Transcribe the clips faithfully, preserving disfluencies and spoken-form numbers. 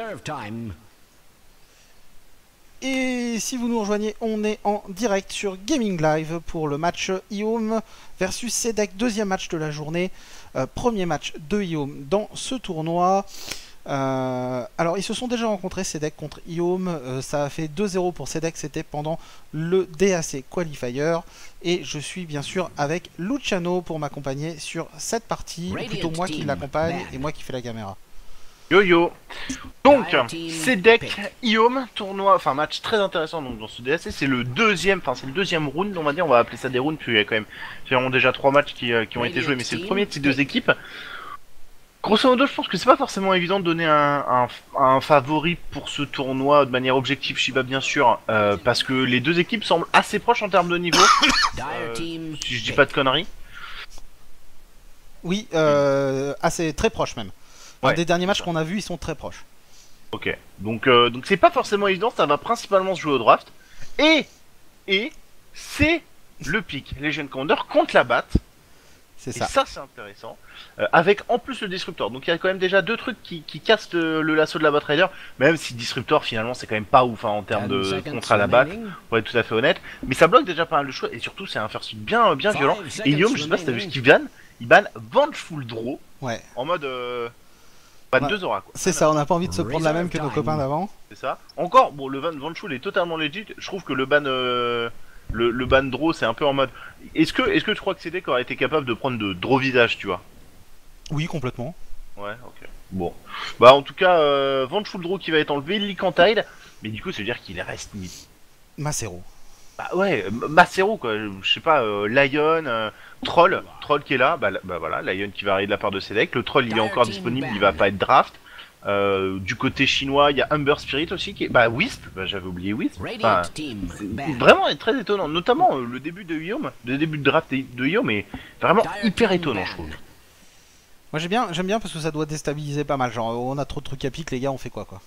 Reserve time. Et si vous nous rejoignez, on est en direct sur Gaming Live pour le match Iom versus Sedek, deuxième match de la journée, euh, premier match de Iom dans ce tournoi. Euh, alors ils se sont déjà rencontrés, Sedek contre Iom, euh, ça a fait deux zéro pour Sedek, c'était pendant le D A C Qualifier, et je suis bien sûr avec Luciano pour m'accompagner sur cette partie, ou plutôt moi qui l'accompagne et moi qui fais la caméra. Yo yo. Donc, Sedek, Iom, tournoi, enfin match très intéressant donc dans ce D A C, c'est le deuxième, enfin c'est le deuxième round, on va dire, on va appeler ça des rounds, puis il y a quand même, il y a déjà trois matchs qui, euh, qui ont été joués, mais c'est le premier de ces deux équipes. Grosso modo, je pense que c'est pas forcément évident de donner un, un, un favori pour ce tournoi de manière objective, Shiba bien sûr, euh, parce que les deux équipes semblent assez proches en termes de niveau, euh, si je dis pas de conneries. Oui, euh, assez très proches même. Ouais. Un des derniers matchs qu'on a vus, ils sont très proches. Ok, donc euh, donc c'est pas forcément évident, ça va principalement se jouer au draft, et et c'est le pick Legend Commander contre la batte. C'est Et ça. ça c'est intéressant, euh, avec en plus le Disruptor, donc il y a quand même déjà deux trucs qui, qui cassent le, le lasso de la Batrider, même si Disruptor finalement c'est quand même pas ouf hein, en termes de contre à la batte, pour être tout à fait honnête, mais ça bloque déjà pas mal de choix, et surtout c'est un first pick bien, bien violent, et Iom, je sais pas si t'as vu ce qu'il banne, il banne Vengeful Draw, Ouais. en mode euh, ban Ouais. deux auras quoi. C'est ça, on n'a pas envie de se prendre la même que nos copains d'avant. C'est ça. Encore, bon le ban Vengeful est totalement legit, je trouve que le ban... Euh... Le, le ban draw c'est un peu en mode. Est-ce que est-ce que tu crois que Sedek aurait été capable de prendre de draw visage, tu vois? Oui, complètement. Ouais, ok. Bon. Bah en tout cas, euh, Vengeful Draw qui va être enlevé, Lycantile, mais du coup ça veut dire qu'il reste ni. Macero. Bah ouais, Macero quoi, je sais pas, euh, Lion, euh, Troll, Troll qui est là, bah, bah voilà, Lion qui va arriver de la part de Sedek, le Troll il est encore disponible, il va pas être draft. Euh, du côté chinois, il y a Humber Spirit aussi qui est... Bah Wisp, bah, j'avais oublié Wisp. Enfin, c'est vraiment très étonnant, notamment euh, le début de Iom, le début de draft de Iom est vraiment hyper étonnant je trouve. Moi j'aime bien, j'aime bien parce que ça doit déstabiliser pas mal, genre on a trop de trucs à pique les gars, on fait quoi quoi.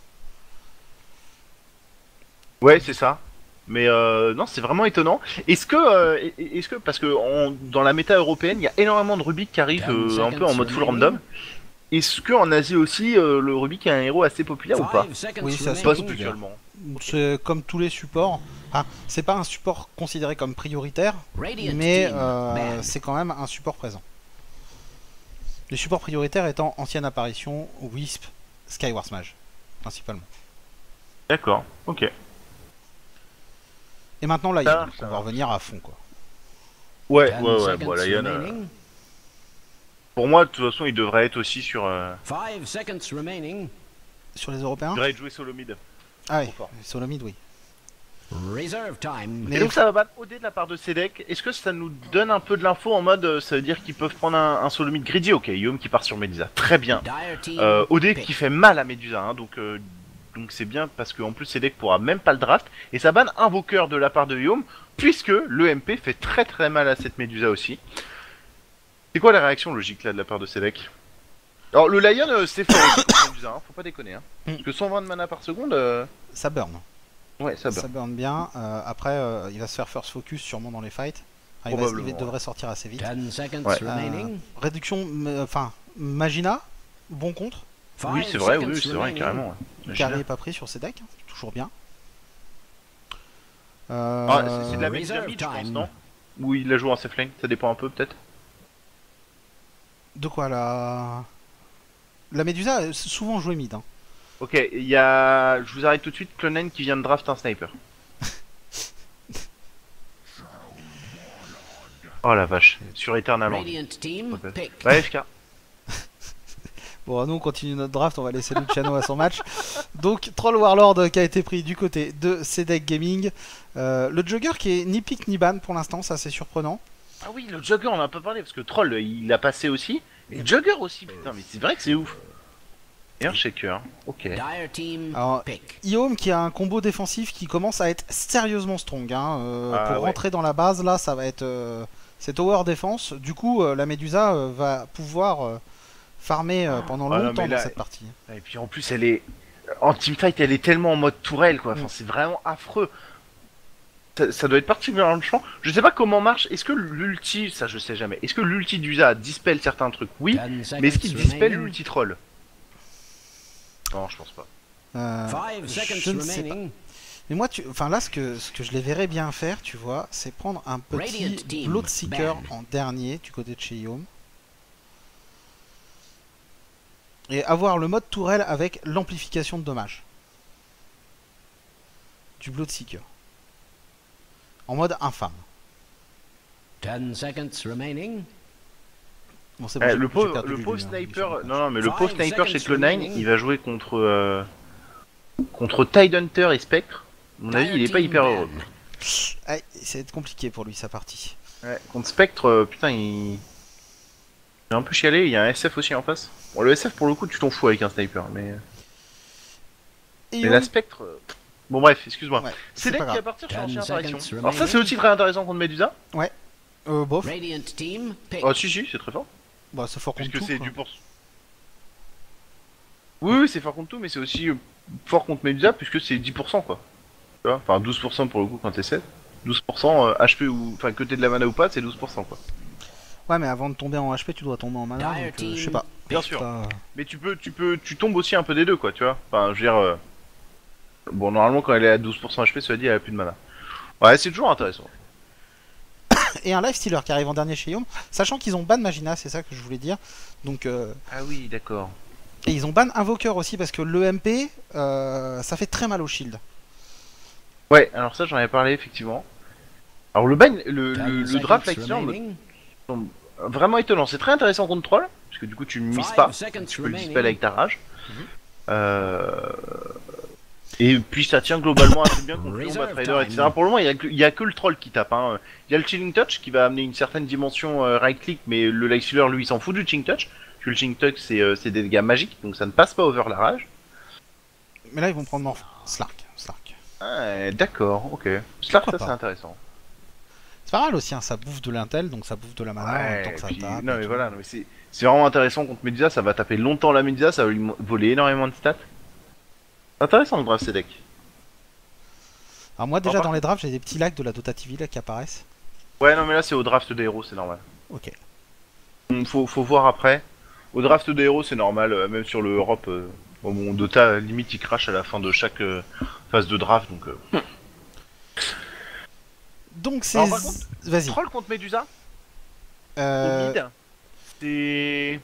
Ouais c'est ça, mais euh, non c'est vraiment étonnant. Est-ce que, euh, est-ce que, parce que on, dans la méta européenne il y a énormément de Rubik qui arrivent euh, un peu en mode full random. Est-ce qu'en Asie aussi, euh, le Rubik est un héros assez populaire ou pas? Oui, ça Pas spécialement. C'est comme tous les supports. Ah, c'est pas un support considéré comme prioritaire, mais euh, c'est quand même un support présent. Les supports prioritaires étant Ancienne Apparition, Wisp, Skyward Mage, principalement. D'accord, ok. Et maintenant Lion, Ça, on va revenir à fond quoi. Ouais, ouais, ouais, bon Lion... Euh... Pour moi, de toute façon, il devrait être aussi sur... Euh... Sur les Européens. Il devrait être joué solo mid. Ah oui, solo mid, oui. Reserve time. Et donc ça va battre O D de la part de Sedek. Est-ce que ça nous donne un peu de l'info en mode, euh, ça veut dire qu'ils peuvent prendre un, un solo mid greedy? Ok, Iom qui part sur Medusa, très bien. Euh, O D qui fait mal à Medusa, hein, donc euh, donc c'est bien parce qu'en plus Sedek pourra même pas le draft. Et ça banne Invoker de la part de Iom, puisque le M P fait très très mal à cette Medusa aussi. C'est quoi la réaction logique là de la part de Sedek? Alors le Lion euh, c'est fort, hein, faut pas déconner. Hein. Mm. Parce que cent vingt de mana par seconde... Euh... Ça burn. Ouais, ça burn. Ça burn bien. Euh, après, euh, il va se faire first focus sûrement dans les fights. Ah, il, va, il ouais. devrait sortir assez vite. Ouais. Euh, réduction, enfin, Magina, bon contre. Oui, c'est vrai, oui, c'est vrai, carrément. Ouais. Carré est pas pris sur ses decks, toujours bien. Euh... Ah, c'est de la Medusa mid, je pense, non? Ou il la joue en safe lane, ça dépend un peu peut-être. De quoi la... La Medusa, c'est souvent joué mid. Hein. Ok, il y a... Je vous arrête tout de suite, Clone nine qui vient de draft un sniper. Oh la vache, sur Eternal. Ouais, F K. Bon, nous on continue notre draft, on va laisser Luciano à son match. Donc, Troll Warlord qui a été pris du côté de Sedek Gaming. Euh, le Jugger qui est ni pick ni ban pour l'instant, ça c'est surprenant. Ah oui, le Jugger on en a pas parlé parce que Troll il a passé aussi. Et le Jugger aussi, putain, mais c'est vrai que c'est ouf. Et un shaker, ok. Alors, Iom qui a un combo défensif qui commence à être sérieusement strong. Hein. Euh, ah, pour ouais. rentrer dans la base, là ça va être. Euh, c'est tower défense. Du coup, euh, la Medusa euh, va pouvoir. Euh, farmer euh, pendant ah, longtemps non, là, dans cette partie. Et puis en plus elle est en teamfight, elle est tellement en mode tourelle quoi. Enfin, mm. C'est vraiment affreux. Ça, ça doit être particulièrement chiant. Je sais pas comment marche. Est-ce que l'ulti, ça je sais jamais. Est-ce que l'ulti d'Usa dispelle certains trucs? Oui. Mais est-ce qu'il dispelle l'ulti troll? Non, je pense pas. Euh, Five je seconds ne sais pas. remaining. Mais moi, tu... enfin là, ce que, ce que je les verrais bien faire, tu vois, c'est prendre un petit Radiant team Bloodseeker ban. en dernier du côté de chez Yom. Et avoir le mode tourelle avec l'amplification de dommages. Du Bloodseeker. En mode infâme. Ten seconds remaining. Bon, c'est bon, Eh, j'ai- le j'ai pauvre, perdu le du pauvre début, hein, sniper, mission de non non mais le Five pauvre sniper chez seconds Cloud nine, remaining. il va jouer contre euh, contre Tidehunter et Spectre. À mon avis, il est pas hyper heureux. Ah, ça va être compliqué pour lui sa partie. Ouais, contre Spectre, euh, putain, il... il est un peu chialé. Il y a un S F aussi en face. Bon, le S F pour le coup, tu t'en fous avec un sniper, mais Et mais Yom, la Spectre. euh, Bon bref, excuse-moi. ouais, C'est pas deck qui grave. va partir sur Ten ancienne seconds apparition. remaining. Alors ça, c'est aussi très intéressant contre Medusa. Euh, bof. Radiant team pick. Oh si si, c'est très fort. Bah, c'est fort contre Puisque tout. c'est quoi. du pour. Oui, oui, c'est fort contre tout, mais c'est aussi euh, fort contre Medusa puisque c'est dix pour cent quoi. Tu vois, enfin douze pour cent pour le coup quand t'es sept. douze pour cent euh, H P ou. Enfin, que t'aies de la mana ou pas, c'est douze pour cent quoi. Ouais, mais avant de tomber en H P, tu dois tomber en mana. Dire Donc, euh, team. je sais pas. Bien C'est sûr. pas- Mais tu peux, tu peux, tu tombes aussi un peu des deux quoi, tu vois. Enfin, je veux dire. euh, Bon, normalement, quand elle est à douze pour cent H P, cela dit, elle a plus de mana. Ouais, c'est toujours intéressant. Et un Lifestealer qui arrive en dernier chez Yom, sachant qu'ils ont ban Magina, c'est ça que je voulais dire. Donc, euh, Ah oui, d'accord. et ils ont ban Invoker aussi parce que l'E M P, euh, ça fait très mal au shield. Ouais, alors ça, j'en avais parlé effectivement. Alors le ban, le, Ten le, le seconds draft Lightyear me remaining. semble vraiment étonnant. C'est très intéressant contre troll, parce que du coup, tu ne mises Five pas. seconds Tu peux le remaining. dispel avec ta rage. Mhm. Euh... Et puis ça tient globalement assez bien contre Reserve Combat Trader, time. et cetera. Pour le moment, il y, a que- il y a que le troll qui tape. Hein. Il y a le Chilling Touch qui va amener une certaine dimension euh, right click, mais le Lightstealer lui il s'en fout du Chilling Touch. Parce que le Chilling Touch c'est euh, c'est des dégâts magiques, donc ça ne passe pas over la rage. Mais là, ils vont prendre Morph. Slark. Slark. Ah, d'accord, ok. Slark, Pourquoi ça pas. c'est intéressant. C'est pas mal aussi, hein, ça bouffe de l'intel, donc ça bouffe de la mana en même temps Ouais, que ça puis- tape. non et mais tout. voilà, non, mais c'est c'est vraiment intéressant contre Medusa, ça va taper longtemps la Medusa, ça va lui mo- voler énormément de stats. C'est intéressant le draft ces decks. Alors moi, déjà par dans les drafts, j'ai des petits lags de la Dota T V là qui apparaissent. Ouais, non mais là c'est au draft des héros, c'est normal. Ok. Hum, Faut, faut voir après. Au draft des héros, c'est normal, euh, même sur le Europe. Euh, bon, mon Dota, limite, il crache à la fin de chaque euh, phase de draft, donc. Euh... Donc c'est... Alors, par contre, Vas-y. Troll contre Medusa Euh, au mid, c'est.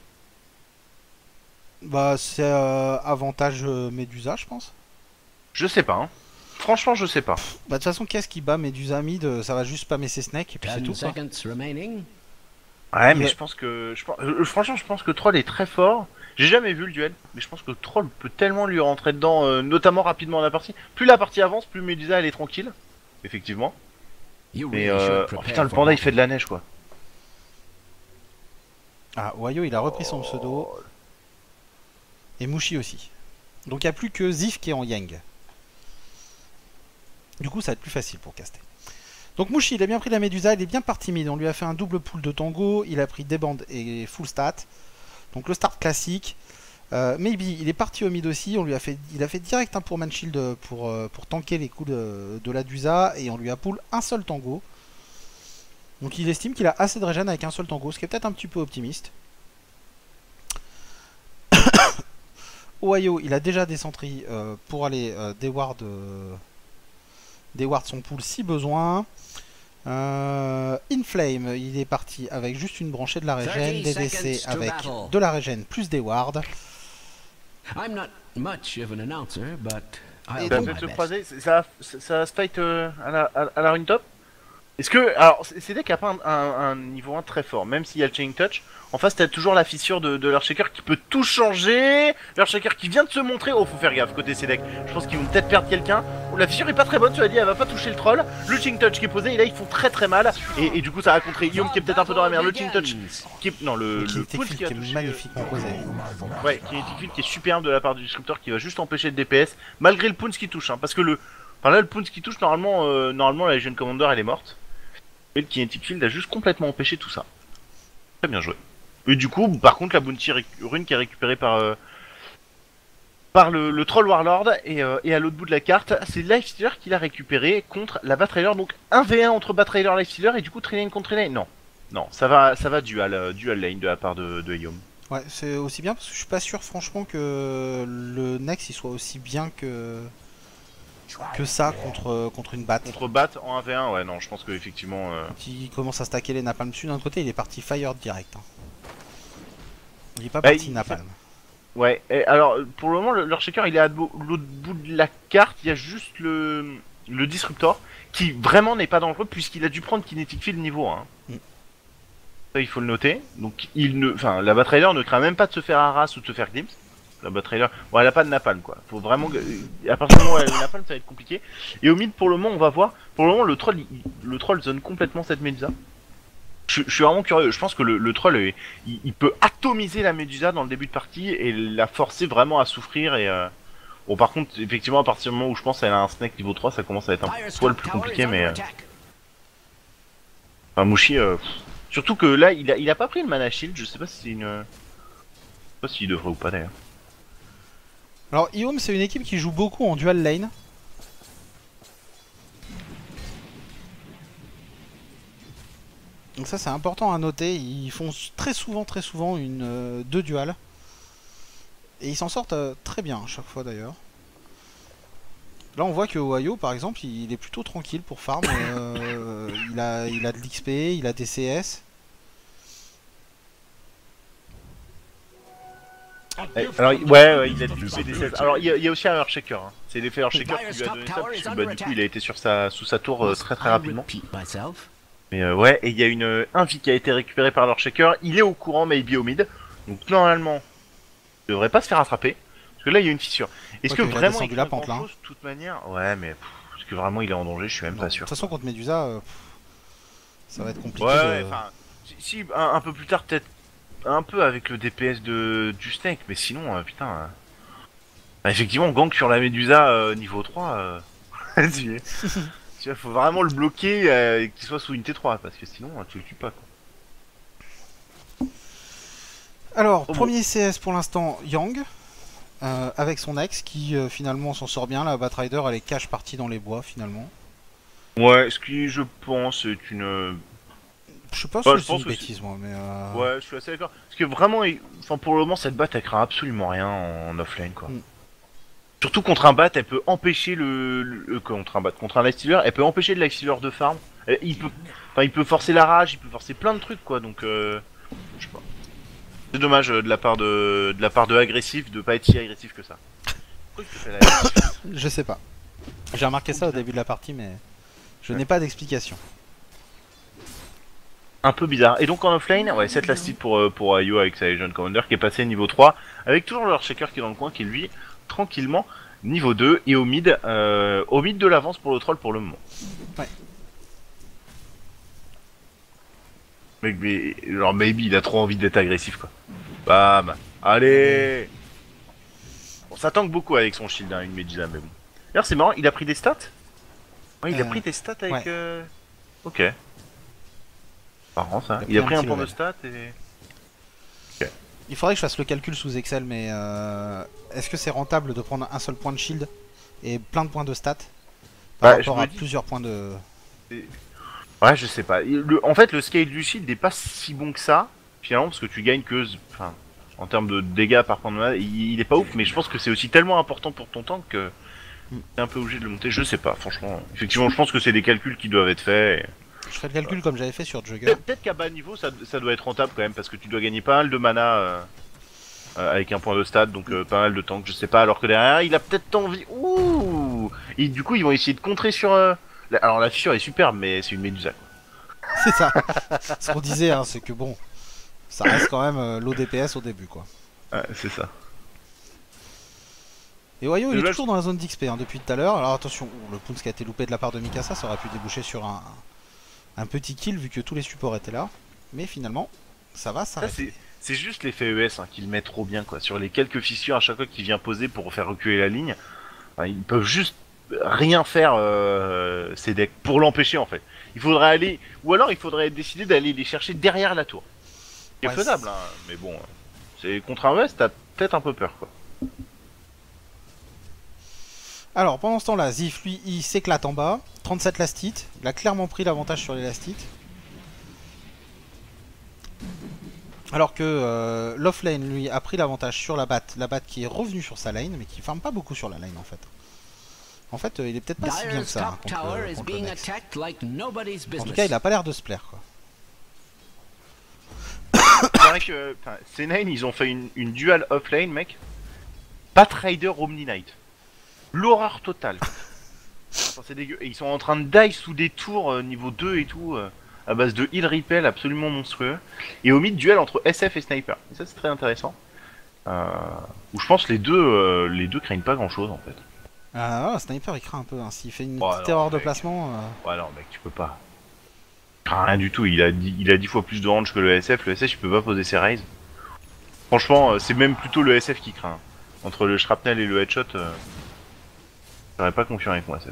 Bah c'est euh, avantage euh, Medusa, je pense. Je sais pas, hein. Franchement, je sais pas. Bah de toute façon, qu'est-ce qui bat Medusa mid euh, Ça va juste spammer ses snakes et puis c'est Ten tout quoi. seconds remaining. Ouais, mais Ouais. je pense que. Je pense... euh, franchement, je pense que Troll est très fort. J'ai jamais vu le duel, mais je pense que Troll peut tellement lui rentrer dedans, euh, notamment rapidement dans la partie. Plus la partie avance, plus Medusa elle est tranquille. Effectivement. You Mais really should euh... oh, prepare putain, le for panda il battle. fait de la neige quoi. Ah, Wayo il a repris son pseudo. Et Mushi aussi. Donc il n'y a plus que Zif qui est en Yang. Du coup ça va être plus facile pour caster. Donc Mushi il a bien pris la Médusa, il est bien parti mid. On lui a fait un double pool de tango, il a pris des bandes et full stat. Donc le start classique. Euh, Maybe il est parti au mid aussi, on lui a fait, il a fait direct un pour Manshield pour, euh, pour tanker les coups de, de la Dusa et on lui a pull un seul tango. Donc il estime qu'il a assez de régène avec un seul tango, ce qui est peut-être un petit peu optimiste. Ohio, il a déjà des sentries euh, pour aller euh, déward, euh, déward son pool si besoin. Euh, Inflame, il est parti avec juste une branchée de la régène, thirty D D C seconds to avec battle. de la régène plus des wards. I'm not much of an announcer, but Et I'll Ça do donc- va my se best. croiser, c'est- ça, ça, ça se fight euh, à, la, à, à la rune top. Est-ce que. Alors, c'est c'est deck qui a pas un, un, un niveau un très fort, même s'il y a le Chaining Touch. En face, t'as toujours la fissure de, de l'Earthshaker qui peut tout changer. L'Earthshaker qui vient de se montrer. Oh, faut faire gaffe côté ces decks. Je pense qu'ils vont peut-être perdre quelqu'un. Oh, la fissure est pas très bonne, tu l'as dit, elle va pas toucher le troll. Le Chaining Touch qui est posé, et là ils font très très mal. Et, et du coup, ça va contrer Yom qui est peut-être un peu dans la merde. Le Chaining Touch qui est. Non, le. Qui le était Pulse qui qui a est touché, euh, magnifiquement posé. Ouais, qui est une qui est superbe de la part du Disruptor qui va juste empêcher le D P S malgré le Pounce qui touche, hein, parce que le, enfin là le Pounce qui touche normalement, euh, normalement la Legion Commander elle est morte. Et le Kinetic Field a juste complètement empêché tout ça. Très bien joué. Et du coup, par contre la Bounty réc- rune qui est récupérée par euh, par le, le Troll Warlord et, euh, et à l'autre bout de la carte, c'est Lifestealer qui l'a récupéré contre la Batrailer, donc un v un entre Batrailer et Lifestealer et du coup Trilane contre Trilane. Non, non, ça va, ça va dual, euh, dual lane de la part de, de Yom. Ouais, c'est aussi bien parce que je suis pas sûr franchement que le Nex il soit aussi bien que que ça contre contre une batte. Contre Bat en un v un, ouais, non, je pense que effectivement. Euh... Qui commence à stacker les napalm dessus, d'un autre côté il est parti fire direct. Hein. Il est pas Bah, parti il... napalm. Ouais, et alors pour le moment, le, leur shaker il est à l'autre bout de la carte, il y a juste le, le disruptor qui vraiment n'est pas dangereux puisqu'il a dû prendre Kinetic Field niveau un. Mm. Ça il faut le noter. Donc il ne, enfin la Batrider ne craint même pas de se faire harass ou de se faire glimpse. La Batrider, bon elle a pas de napalm quoi. Faut vraiment, à partir du moment où elle a le napalm ça va être compliqué. Et au mid pour le moment on va voir, pour le moment le troll, il, le troll zone complètement cette Medusa. Je, je suis vraiment curieux, je pense que le, le troll, il, il peut atomiser la Medusa dans le début de partie et la forcer vraiment à souffrir et... Euh... Bon par contre, effectivement, à partir du moment où je pense qu'elle a un snake niveau trois, ça commence à être un poil plus compliqué, mais... Euh... Enfin, Mushi, euh... surtout que là, il a, il a pas pris le mana shield, je sais pas si c'est une... Je sais pas s'il devrait ou pas d'ailleurs. Alors, Iom, c'est une équipe qui joue beaucoup en dual lane. Donc ça c'est important à noter, ils font très souvent très souvent une euh, deux duals. Et ils s'en sortent euh, très bien à chaque fois d'ailleurs. Là on voit que Ohio par exemple il, il est plutôt tranquille pour farm. euh, il, a, il a de l'X P, il a des C S. Alors ouais, ouais il a du P D C S. Alors il y, a, il y a aussi un Earthshaker, hein. C'est l'effet Earthshaker qui lui a donné ça, puisque bah, du coup il a été sur sa, sous sa tour euh, très très rapidement. Mais euh, ouais, et il y a une un vie qui a été récupérée par leur shaker, il est au courant maybe au mid, donc normalement, il devrait pas se faire attraper, parce que là il y a une fissure. Est-ce que vraiment il la pente là chose, de toute manière? Ouais, mais est-ce que vraiment il est en danger? Je suis même non, pas sûr. De toute façon contre Medusa, euh, pff, ça va être compliqué. Ouais, de... enfin, si, si un, un peu plus tard peut-être un peu avec le D P S de du snake, mais sinon, euh, putain, euh... bah, effectivement gank sur la Medusa euh, niveau trois, euh... il faut vraiment le bloquer euh, et qu'il soit sous une T trois parce que sinon tu le tues pas quoi. Alors, oh premier bon. C S pour l'instant, Yang, euh, avec son ex qui euh, finalement s'en sort bien. La Batrider elle est cache partie dans les bois finalement. Ouais, ce qui je pense est une... Je sais pas bah, si c'est une bêtise moi mais... Euh... Ouais, je suis assez d'accord. Parce que vraiment, il... enfin, pour le moment cette batte elle craint absolument rien en offlane quoi. Mm. Surtout contre un bat, elle peut empêcher le, le, le contre un bat, contre un lifestealer, elle peut empêcher le lifestealer de farm. Il peut, enfin, il peut forcer la rage, il peut forcer plein de trucs quoi. Donc, euh, je sais pas. C'est dommage euh, de la part de, de la part de agressif de pas être si agressif que ça. Pourquoi il te fait la... Je sais pas. J'ai remarqué ça au début de la partie, mais je ouais. n'ai pas d'explication. Un peu bizarre. Et donc en offlane, ouais, sept last hit pour pour Io avec sa Legion Commander qui est passé niveau trois, avec toujours leur shaker qui est dans le coin, qui lui tranquillement niveau deux, et au mid euh, au mid de l'avance pour le troll pour le moment. Ouais. Mais, mais genre maybe il a trop envie d'être agressif quoi. Bam. Allez. On s'attend beaucoup avec son shield hein, une Medusa mais bon. D'ailleurs c'est marrant, il a pris des stats. Ouais, il euh, a pris des stats avec ouais. euh... OK. Marrant ça. Il a pris, il a pris un, un point de stats et OK. Il faudrait que je fasse le calcul sous Excel, mais euh, est-ce que c'est rentable de prendre un seul point de shield et plein de points de stats par bah, rapport à dis... plusieurs points de... Ouais, je sais pas. Le, en fait, le scale du shield n'est pas si bon que ça, finalement, parce que tu gagnes que... Enfin, en termes de dégâts par point de mana, il, il est pas ouf, mais je pense que c'est aussi tellement important pour ton tank que t'es un peu obligé de le monter. Je sais pas, franchement. Effectivement, je pense que c'est des calculs qui doivent être faits. Et... Je ferai le calcul ouais. comme j'avais fait sur Jugger. Peut-être qu'à bas niveau ça, ça doit être rentable quand même parce que tu dois gagner pas mal de mana euh, euh, avec un point de stat, donc euh, pas mal de tank, je sais pas. Alors que derrière il a peut-être envie. Ouh. Et du coup ils vont essayer de contrer sur. Euh... La... Alors la fissure est superbe, mais c'est une Medusa. C'est ça. Ce qu'on disait, hein, c'est que bon, ça reste quand même euh, l'O D P S au début quoi. Ouais, c'est ça. Et Wayo il est toujours dans la zone d'X P hein, depuis tout à l'heure. Alors attention, le Pounce qui a été loupé de la part de Mikasa, ça aurait pu déboucher sur un. Un petit kill vu que tous les supports étaient là, mais finalement ça va s'arrêter. C'est juste l'effet E S hein, qui le met trop bien quoi. Sur les quelques fissures à chaque fois qu'il vient poser pour faire reculer la ligne, enfin, ils peuvent juste rien faire euh, ces decks pour l'empêcher en fait. Il faudrait aller, ou alors il faudrait décider d'aller les chercher derrière la tour. C'est ouais, faisable hein, mais bon, c'est contre un E S t'as peut-être un peu peur quoi. Alors pendant ce temps là, Zif lui il s'éclate en bas, trente-sept last hit, il a clairement pris l'avantage sur les last hit. Alors que euh, l'offlane lui a pris l'avantage sur la batte, la batte qui est revenue sur sa lane, mais qui farme pas beaucoup sur la lane en fait. En fait, euh, il est peut-être pas si bien que Dyer's ça hein, top contre, tower le- is contre le being Nex. attacked like nobody's En business. tout cas, il a pas l'air de se plaire quoi. C'est vrai que C neuf ils ont fait une, une dual offlane, mec. Pat Rider Omni Knight. L'horreur totale. Enfin, c'est dégueu. Et ils sont en train de die sous des tours euh, niveau deux et tout, euh, à base de heal repel absolument monstrueux. Et au mid, duel entre S F et Sniper. Et ça, c'est très intéressant. Euh, où je pense que les deux, euh, les deux craignent pas grand chose en fait. Ah, oh, Sniper il craint un peu, hein. S'il fait une Oh, petite non, erreur de mec. placement. Euh... Ouais, non, mec, tu peux pas. Rien du tout. Il a, dix, il a dix fois plus de range que le S F. Le S F, il peut pas poser ses raises. Franchement, euh, c'est même plutôt le S F qui craint. Entre le shrapnel et le headshot, euh, j'aurais pas confiance avec mon S F.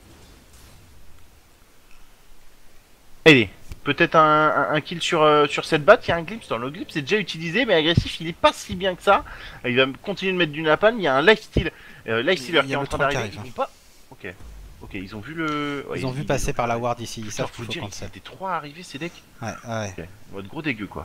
Allez, peut-être un, un, un kill sur, euh, sur cette batte. Il y a un glimpse. Dans le glimpse, c'est déjà utilisé, mais agressif, il est pas si bien que ça. Il va continuer de mettre du napalm. Il y a un lifesteal, euh, lifestealer qui est en train d'arriver. Ils vont pas. Ok, ok, ils ont vu le. Ouais, Ils ont vu passer par la ward ici. Ils savent qu'il faut prendre ça. C'était trois arrivés, ces decks. Ouais, ouais. Ok, mode gros dégueu quoi.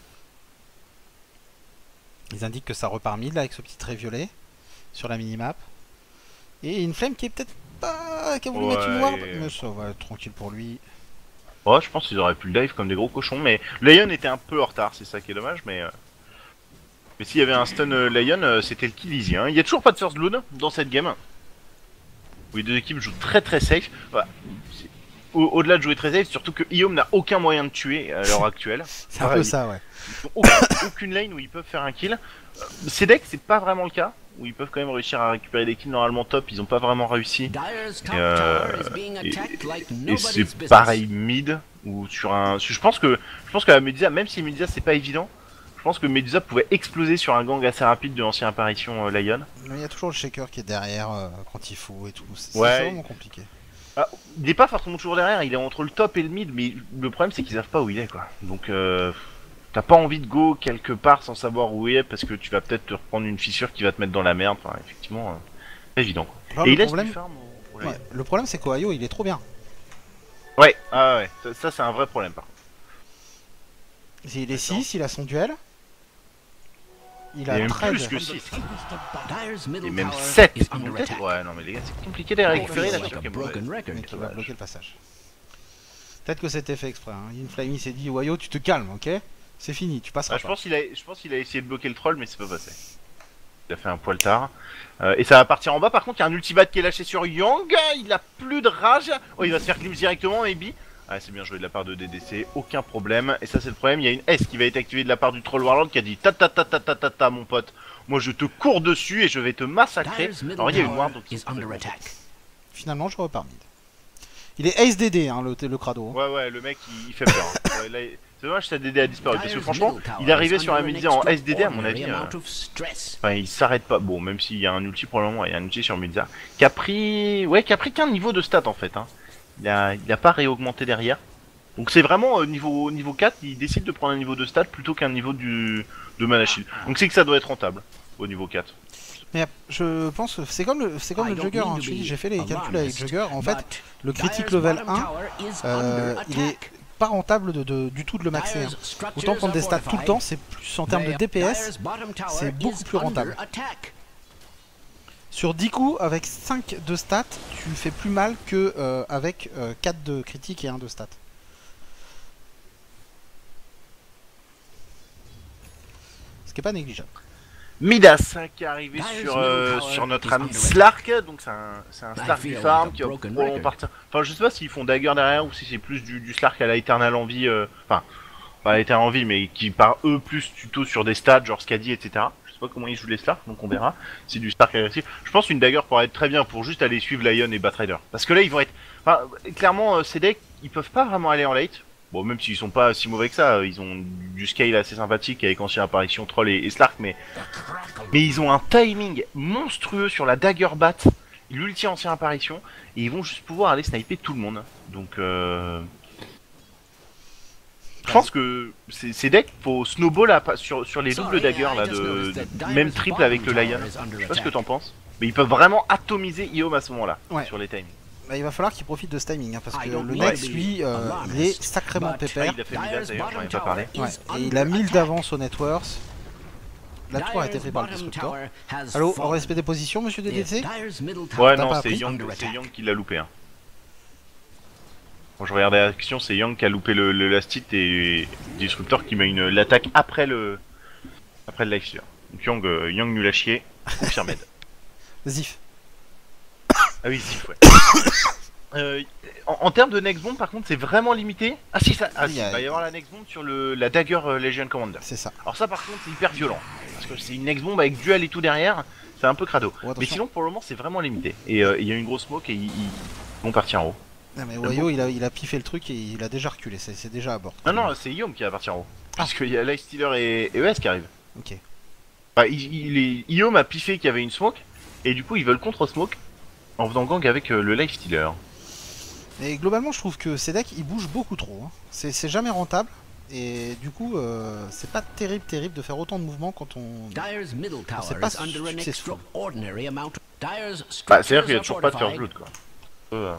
Ils indiquent que ça repart mid là avec ce petit trait violet sur la minimap. Et une flemme qui est peut-être pas. qui a voulu Ouais, mettre une ward. et- Mais ça va, tranquille pour lui. Ouais, je pense qu'ils auraient pu le dive comme des gros cochons, mais Lion était un peu en retard, c'est ça qui est dommage, mais... Euh... Mais s'il y avait un stun euh, Lion, euh, c'était le kill easy, hein. Il y a toujours pas de first blood dans cette game. Où les deux équipes jouent très très safe. Voilà. C'est- Au- Au-delà de jouer très safe, surtout que Iom n'a aucun moyen de tuer à l'heure actuelle. C'est un Ouais, peu ils- ça, ouais. Ils ont aucune, aucune lane où ils peuvent faire un kill. Euh, ces decks, c'est pas vraiment le cas, où ils peuvent quand même réussir à récupérer des kills normalement top, ils ont pas vraiment réussi. Dyer's top Euh, tower is being Et, attacked like et nobody's c'est business. pareil mid ou sur un. Je pense que je pense que la Medusa, même si Medusa c'est pas évident, je pense que Medusa pouvait exploser sur un gang assez rapide de l'ancienne apparition euh, Lion. Mais il y a toujours le shaker qui est derrière euh, quand il faut et tout. C'est Ouais. c'est vraiment compliqué. Ah, il est pas forcément toujours derrière, il est entre le top et le mid, mais le problème c'est qu'ils savent pas où il est quoi. Donc euh, t'as pas envie de go quelque part sans savoir où il est parce que tu vas peut-être te reprendre une fissure qui va te mettre dans la merde. Enfin, effectivement, euh, pas évident quoi. Alors, et le il laisse problème, du farm au- au Lion. ouais, le problème c'est qu'Ohio il est trop bien. Ouais, ah ouais, ça, ça, c'est un vrai problème par contre. Il est six, il a son duel. Il Et a même treize. plus que six. Dyer's Et middle même tower sept. is under attack. Ouais, non mais les gars, c'est compliqué de récupérer la Like fissure a qui est mauvaise. broken record. Mais qui va dommage. bloquer le passage. Peut-être que c'était fait exprès. Hein. Inflamy s'est dit Wayo, tu te calmes, ok? C'est fini, tu passeras Ah, je pas. pense qu'il a, je pense qu'il a essayé de bloquer le troll, mais c'est pas passé. Il a fait un poil tard. Euh, et ça va partir en bas. Par contre, il y a un ultimate qui est lâché sur Yang. Il a plus de rage. Oh, il va se faire glimpse directement, maybe. Ah, c'est bien joué de la part de D D C, aucun problème. Et ça, c'est le problème. Il y a une S qui va être activée de la part du troll Warlord qui a dit ta ta ta ta ta ta ta, mon pote. Moi, je te cours dessus et je vais te massacrer. Dyer's middle Alors, il y a une tower ward, donc is under attack. Finalement, je repars mid. Il est Ace D D, hein, le, le crado. Ouais, ouais, le mec il, il fait peur. Hein. Ouais, là, il- c'est dommage que sa D D a disparu. Parce que franchement, il est arrivé sur la Medusa en S D D, à mon avis. euh, Enfin, il s'arrête pas. Bon, même s'il y a un ulti pour le moment, il y a un ulti sur Medusa. Qui a pris. Ouais, qui a pris qu'un niveau de stat en fait. Hein. Il, a... il a pas réaugmenté derrière. Donc c'est vraiment euh, niveau, niveau quatre, il décide de prendre un niveau de stat plutôt qu'un niveau du... de mana shield. Donc c'est que ça doit être rentable au niveau quatre. Mais je pense que c'est comme le, c'est comme I le don't Jugger. mean Hein. to Tu dis, be j'ai fait les calculs avec alarmist, Jugger. En fait, but le critique Dyer's level bottom un, tower is euh, under il est attack. pas rentable de, de- du tout de le maxer. Hein. Dyer's structures Autant prendre des are stats tout le fortified. temps, c'est plus en termes de D P S. Dyer's bottom tower c'est beaucoup is plus rentable. under attack. Sur dix coups, avec cinq de stats, tu fais plus mal que euh, avec euh, quatre de critique et un de stats. Ce qui est pas négligeable. Midas qui est arrivé Dyer's sur, middle euh, tower sur notre is ami under Slark, donc c'est un, c'est un I Slark feel du like farm a qui va broken probablement record. partir. Enfin, je sais pas s'ils font Dagger derrière ou si c'est plus du, du Slark à la Eternal Envie, euh... enfin, pas à la Eternal Envie, mais qui part eux plus tuto sur des stats, genre Skadi, et cetera. Je sais pas comment ils jouent les Slark, donc on verra. C'est du Slark agressif. Je pense qu'une Dagger pourrait être très bien pour juste aller suivre Lion et Batrider. Parce que là, ils vont être. Enfin, clairement, euh, ces decks, ils peuvent pas vraiment aller en late. Bon, même s'ils sont pas si mauvais que ça, ils ont du scale assez sympathique avec ancienne apparition Troll et, et Slark, mais. Mais ils ont un timing monstrueux sur la Dagger Bat, l'ulti ancienne apparition, et ils vont juste pouvoir aller sniper tout le monde. Donc, euh... je pense que ces, ces decks, faut snowball à, sur, sur les doubles daggers là, de, de- même triple avec le Lion. Je sais pas ce que t'en penses, mais ils peuvent vraiment atomiser Iom à ce moment-là, Ouais. sur les timings. Bah, il va falloir qu'il profite de ce timing, hein, parce que I le don't Nex, need lui, to be euh, il est alarmist, sacrément but- Ah, pépère. il a fait Midas d'ailleurs, j'en ai pas parlé. Ouais, et il a mille d'avance au Networks. La tour a été faite par le Disruptor. Allô, en respect des positions, monsieur D D C? Ouais, T'as non, pas c'est appris Young, c'est Young qui l'a loupé. Hein. Quand je regardais l'action, c'est Young qui a loupé le, le last hit et Disruptor qui met une l'attaque après le après le life. Donc Young, euh, Young nul à chier, confirmé. Zif. Ah oui, Zif, ouais. euh, en, en termes de next bomb, par contre, c'est vraiment limité. Ah si, ça, ah, Il si, y a- il va y avoir la next bomb sur le la Dagger euh, Legion Commander. C'est ça. Alors ça, par contre, c'est hyper violent parce que c'est une next bomb avec duel et tout derrière. C'est un peu crado. Oh, attention. Mais sinon, pour le moment, c'est vraiment limité. Et euh, il y a une grosse smoke et ils, ils vont partir en haut. Non, mais Wayo, il a, il a piffé le truc et il a déjà reculé, c'est c'est déjà à bord. Non, non, c'est Guillaume qui va partir en haut. Ah. Parce qu'il y a Life Stealer et, et E S qui arrivent. Ok. Enfin, il, il est... Guillaume a piffé qu'il y avait une smoke, et du coup ils veulent contre-smoke en faisant gang avec euh, le Life Stealer. Et globalement, je trouve que ces decks, ils bougent beaucoup trop. Hein. C'est c'est jamais rentable. Et du coup, euh, c'est pas terrible, terrible de faire autant de mouvements quand on... Dyer's middle tower C'est pas is under an successful. extraordinary amount. Dyer's Bah, c'est-à-dire qu'il y a structures toujours pas de are first blood quoi. Un peu, euh,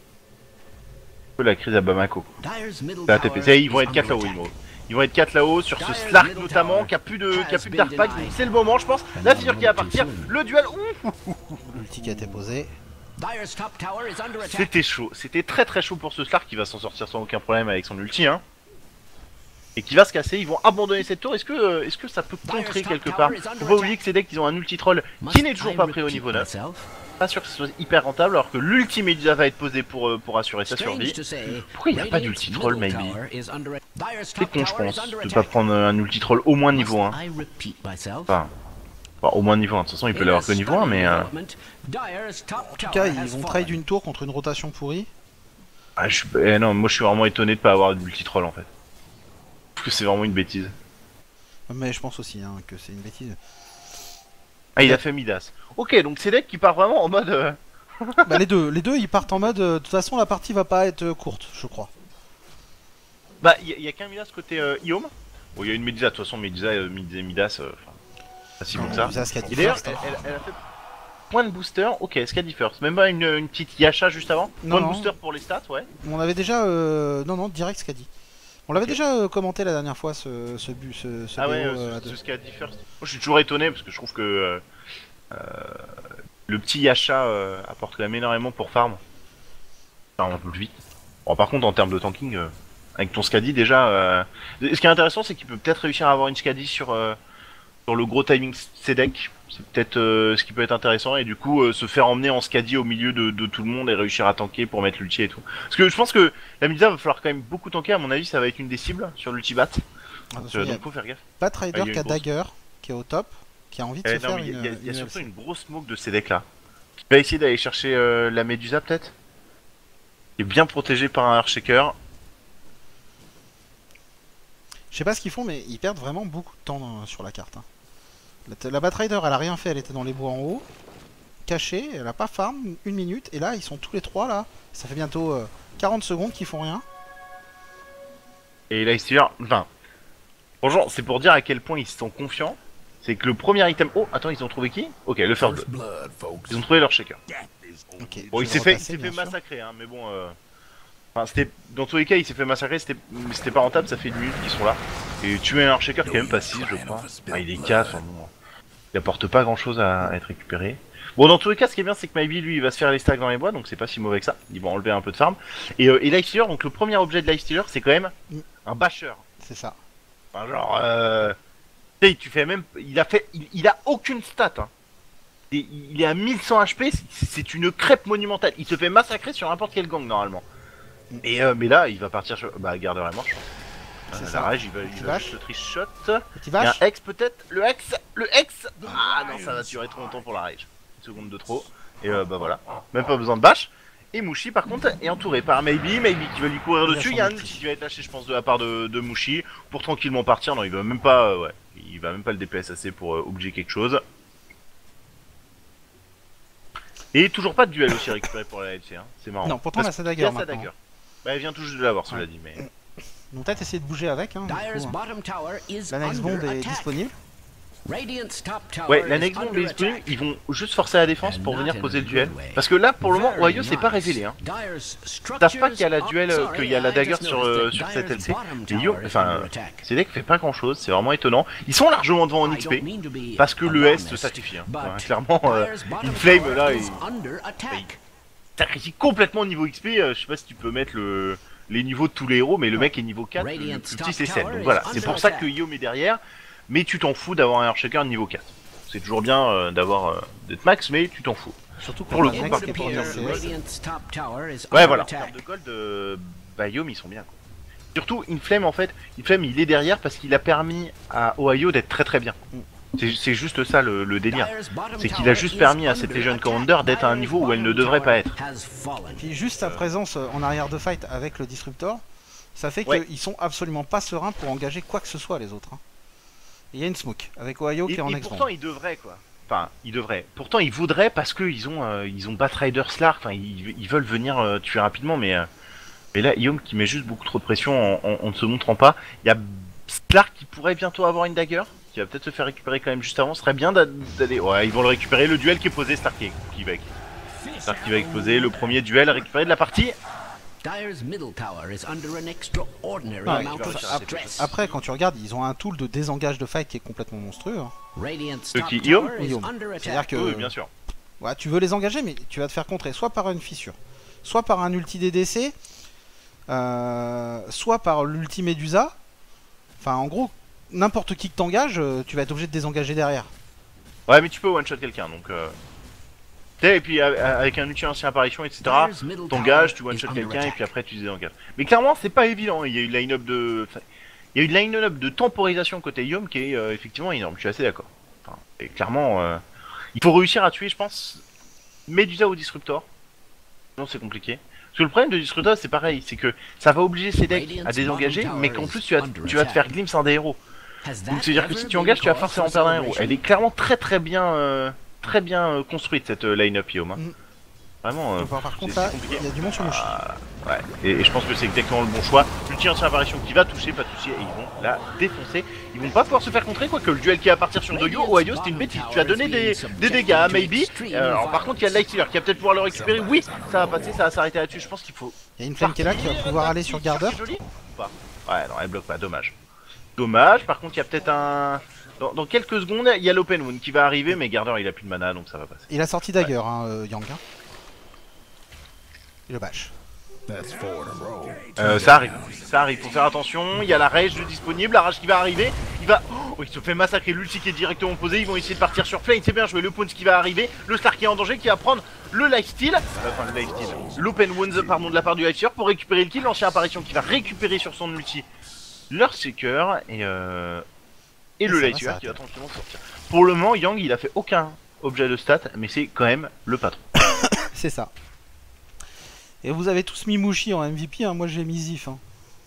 un peu la crise à Bamako. Dyer's middle Ça a tower T P. Ça y est, ils vont is être quatre under là-haut, attack. ils vont. Ils vont être quatre là-haut sur ce Dyer's Slark middle notamment tower qui a plus de qui a has plus de been dark pack, denied. donc c'est le moment je pense. La figure qui va partir, le duel. Ouh, L'ulti qui a été posé. Dyer's top tower is under attack. c'était chaud, c'était très très chaud pour ce Slark qui va s'en sortir sans aucun problème avec son ulti hein. Et qui va se casser, ils vont abandonner cette tour. Est-ce que euh, est-ce que ça peut contrer quelque part? Faut pas oublier que ces decks ils ont un ulti troll qui n'est toujours pas prêt au niveau neuf. Pas sûr que ce soit hyper rentable alors que l'ulti Medusa va être posé pour, euh, pour assurer sa survie. Pourquoi il n'y a pas d'ulti troll maybe? C'est con je pense de pas prendre un ulti troll au moins niveau un. Enfin, enfin, au moins niveau un, de toute façon il peut l'avoir que niveau un mais... Euh... En tout cas, ils vont trade une tour contre une rotation pourrie. Ah, je... eh, non, moi je suis vraiment étonné de pas avoir d'ulti troll en fait. Parce que c'est vraiment une bêtise. Mais je pense aussi hein, que c'est une bêtise. Ah il a fait Midas. Ok donc c'est deck qui part vraiment en mode... Euh... Bah les deux, les deux ils partent en mode... euh, De toute façon la partie va pas être euh, courte, je crois. Bah il y, y a qu'un Midas côté euh, Iom. Bon il y a une Medusa, de toute façon Medusa, euh, Medusa, Midas, euh, pas si bon que ça. Medusa, ce qu'a dit Et d'ailleurs first, elle, hein. elle- elle a fait point de booster, ok ce qu'a dit first. Même pas une, une petite Yasha juste avant. Non, Point de non. booster pour les stats ouais. On avait déjà... euh, Non, non, direct ce qu'a dit. On l'avait Ok. déjà euh, commenté la dernière fois, ce, ce, bu- ce, ce Ah B O, ouais, euh, euh, à c'est deux. c'est ce qu'a dit first. Moi je suis toujours étonné parce que je trouve que euh, euh, le petit Yasha euh, apporte quand même énormément pour farm. Farm un peu plus vite. Bon par contre en termes de tanking, euh, avec ton Skadi déjà... Euh... Ce qui est intéressant c'est qu'il peut peut-être réussir à avoir une Skadi sur, euh, sur le gros timing C deck. C'est peut-être euh, ce qui peut être intéressant et du coup euh, se faire emmener en Skadi au milieu de, de tout le monde et réussir à tanker pour mettre l'ulti et tout. Parce que je pense que la Medusa va falloir quand même beaucoup tanker, à mon avis ça va être une des cibles sur l'ultibat. Attention, Euh, il y a donc faut faire gaffe. Bat Rider Ah, il y a qui a une grosse- Dagger, qui est au top, qui a envie de Eh, se non, faire mais il y a, une... il y a- il y a une surtout L C. une grosse smoke de ces decks là. Qui va essayer d'aller chercher euh, la Medusa peut-être. Qui est bien protégée par un Earthshaker. Je sais pas ce qu'ils font, mais ils perdent vraiment beaucoup de temps dans- sur la carte. hein. La, la Bat Rider, elle a rien fait, elle était dans les bois en haut, cachée, elle a pas farm, une minute, et là ils sont tous les trois là. Ça fait bientôt euh, quarante secondes qu'ils font rien. Et là, il enfin, franchement, c'est pour dire à quel point ils sont confiants. C'est que le premier item. Oh, attends, ils ont trouvé qui? Ok, le First Blood. Ils ont trouvé leur shaker. Ok. Bon, je il vais s'est fait, il repasser, s'est fait bien sûr. massacrer, hein, mais bon. Euh... Enfin, c'était. Dans tous les cas, il s'est fait massacrer, c'était c'était pas rentable, ça fait une minute qu'ils sont là. Et tuer un Earthshaker qui est même pas six, je crois. Ah, il est quatre, enfin bon. Il apporte pas grand chose à, à être récupéré. Bon, dans tous les cas, ce qui est bien, c'est que Maybe lui il va se faire les stacks dans les bois, donc c'est pas si mauvais que ça. Ils vont enlever un peu de farm. Et, euh, et Lifestealer, donc le premier objet de Lifestealer, c'est quand même Mm. un basher. C'est ça. Enfin, genre, euh... tu sais, tu fais même. Il a fait. Il, il a aucune stat. Hein. Et il est à mille cent H P, c'est- c'est une crêpe monumentale. Il se fait massacrer sur n'importe quel gang normalement. Et euh, mais là, il va partir sur. Bah, garde vraiment, je pense. C'est Euh, ça. la rage, il va, il Petit va vache. juste le triche shot. Petit Il y a vache. un Hex peut-être. Le Hex Le Hex Ah non, ça va durer trop longtemps pour la rage. Une seconde de trop. Et euh, bah voilà. Même pas besoin de bash. Et Mushi par contre est entouré par Maybe, Maybe qui va lui courir Il a dessus. son Il y a un ulti. ulti qui va être lâché, je pense, de la part de, de Mushi pour tranquillement partir. Non, il va même pas, euh, ouais, il va même pas le D P S assez pour euh, obliger quelque chose. Et toujours pas de duel aussi récupéré pour la L C, hein. C'est marrant. Non, pourtant, Parce elle a sa qu'il y a dagger sa maintenant. dagger. Bah, elle vient tout juste de l'avoir, cela Ouais. dit, mais. Donc peut-être essayer de bouger avec. Hein, du Dyer's coup, hein. bottom tower is La next under bomb est attack. disponible. Ouais, la next bomb, les Spring, ils vont juste forcer la défense pour venir poser le duel. Parce que là, pour le moment, Ohio, c'est pas révélé. Hein. Ils savent pas qu'il y a la duel, euh, qu'il y a la dagger sur, euh, sur cette L C. Et Yo, enfin, c'est deck fait pas grand chose, c'est vraiment étonnant. Ils sont largement devant en X P, parce que l'E S se sacrifie. Hein. Enfin, clairement, euh, Inflame, là, il, il sacrifie complètement au niveau X P. Euh, je sais pas si tu peux mettre le, les niveaux de tous les héros, mais le mec est niveau quatre, le plus petit c'est sept. Donc voilà, c'est pour ça que Yom est derrière, mais tu t'en fous d'avoir un Earthshaker niveau quatre. C'est toujours bien euh, d'avoir euh, d'être max, mais tu t'en fous. Surtout pour le coup, par contre, en termes de gold. Ouais, voilà. En termes de gold, euh, bah, Yom, ils sont bien. Quoi. Surtout, Inflame, en fait, Inflame, il est derrière parce qu'il a permis à Ohio d'être très très bien. C'est juste ça le, le délire. C'est qu'il a juste permis à cette Legion Commander d'être à un niveau où elle ne devrait pas être. Et puis juste sa présence en arrière de fight avec le Disruptor, ça fait ouais. qu'ils sont absolument pas sereins pour engager quoi que ce soit les autres. Hein. Il y a une smoke avec Ohio qui est en et extra. Pourtant ils devraient quoi. Enfin ils devraient. Pourtant ils voudraient parce qu'ils ont euh, ils ont Batrider Slark. Enfin ils, ils veulent venir euh, tuer rapidement mais euh, mais là Yom qui met juste beaucoup trop de pression en, en, en ne se montrant pas. Il y a Slark qui pourrait bientôt avoir une dagger. Qui va peut-être se faire récupérer quand même juste avant. Ce serait bien d'aller. Ouais ils vont le récupérer. Le duel qui est posé Slark qui, qui va Slark qui va exploser. Le premier duel récupéré de la partie. Dyer's middle tower is under an extraordinary ouais, amount of stress. Après, quand tu regardes, ils ont un tool de désengage de fight qui est complètement monstrueux. Hein. Ceux qui Guillaume, c'est-à-dire que oui, bien sûr. Ouais, tu veux les engager, mais tu vas te faire contrer soit par une fissure, soit par un ulti D D C, euh, soit par l'ulti Medusa. Enfin, en gros, n'importe qui que t'engages, tu vas être obligé de désengager derrière. Ouais, mais tu peux one shot quelqu'un, donc. Euh... Et puis avec un ulti ancien apparition, et cetera. T'engages, tu one-shot quelqu'un et puis après tu désengages. Mais clairement, c'est pas évident. Il y a eu une line-up de, enfin, il y a eu une line-up de temporisation côté Yom qui est euh, effectivement énorme. Je suis assez d'accord. Enfin, et clairement, euh, il faut réussir à tuer, je pense, Medusa ou Disruptor. Sinon, c'est compliqué. Parce que le problème de Disruptor, c'est pareil, c'est que ça va obliger ces decks à désengager, mais qu'en plus tu vas, tu vas te faire glimpse un des héros. Donc c'est à dire que si tu engages, tu vas forcément perdre un héros. Elle est clairement très très bien. Euh, très bien euh, construite cette euh, line-up Yom. Hein. Mm. Vraiment. Euh, par contre là, il y a du monde sur le ah, ouais. Et, et je pense que c'est exactement le bon choix. L'ulti ancien apparition qui va toucher, pas toucher, et ils vont la défoncer. Ils vont pas pouvoir se faire contrer, quoi que le duel qui va partir sur Doyo, Ohio c'était une bêtise. Tu as donné des, des dégâts, maybe. Euh, alors par contre il y a le Lightstealer qui va peut-être pouvoir le récupérer. Oui, ça va passer, ça va s'arrêter là-dessus. Je pense qu'il faut. Il y a une femme qui est là qui va pouvoir aller sur Garder. Ouais, non, elle bloque pas, dommage. Dommage, par contre il y a peut-être un. Dans, dans quelques secondes, il y a l'Open Wound qui va arriver, mais Garder il a plus de mana donc ça va passer. Il a sorti Dagger, ouais. hein, euh, Yang. Hein. Et le bash. Euh, ça arrive, ça arrive, faut faire attention. Il y a la rage disponible, la rage qui va arriver. Il va. Oh, il se fait massacrer, l'ulti qui est directement posé. Ils vont essayer de partir sur Flame, c'est bien joué. Le Punch qui va arriver, le Star qui est en danger, qui va prendre le lifesteal. Euh, enfin, le lifesteal. L'Open Wounds, pardon, de la part du Lifestealer pour récupérer le kill. L'ancien apparition qui va récupérer sur son ulti leur Seeker et euh. Et, et le Lightyear qui va tranquillement sortir. Pour le moment, Yang il a fait aucun objet de stat, mais c'est quand même le patron. C'est ça. Et vous avez tous mis Mushi en M V P, hein. Moi j'ai mis Zif. Hein.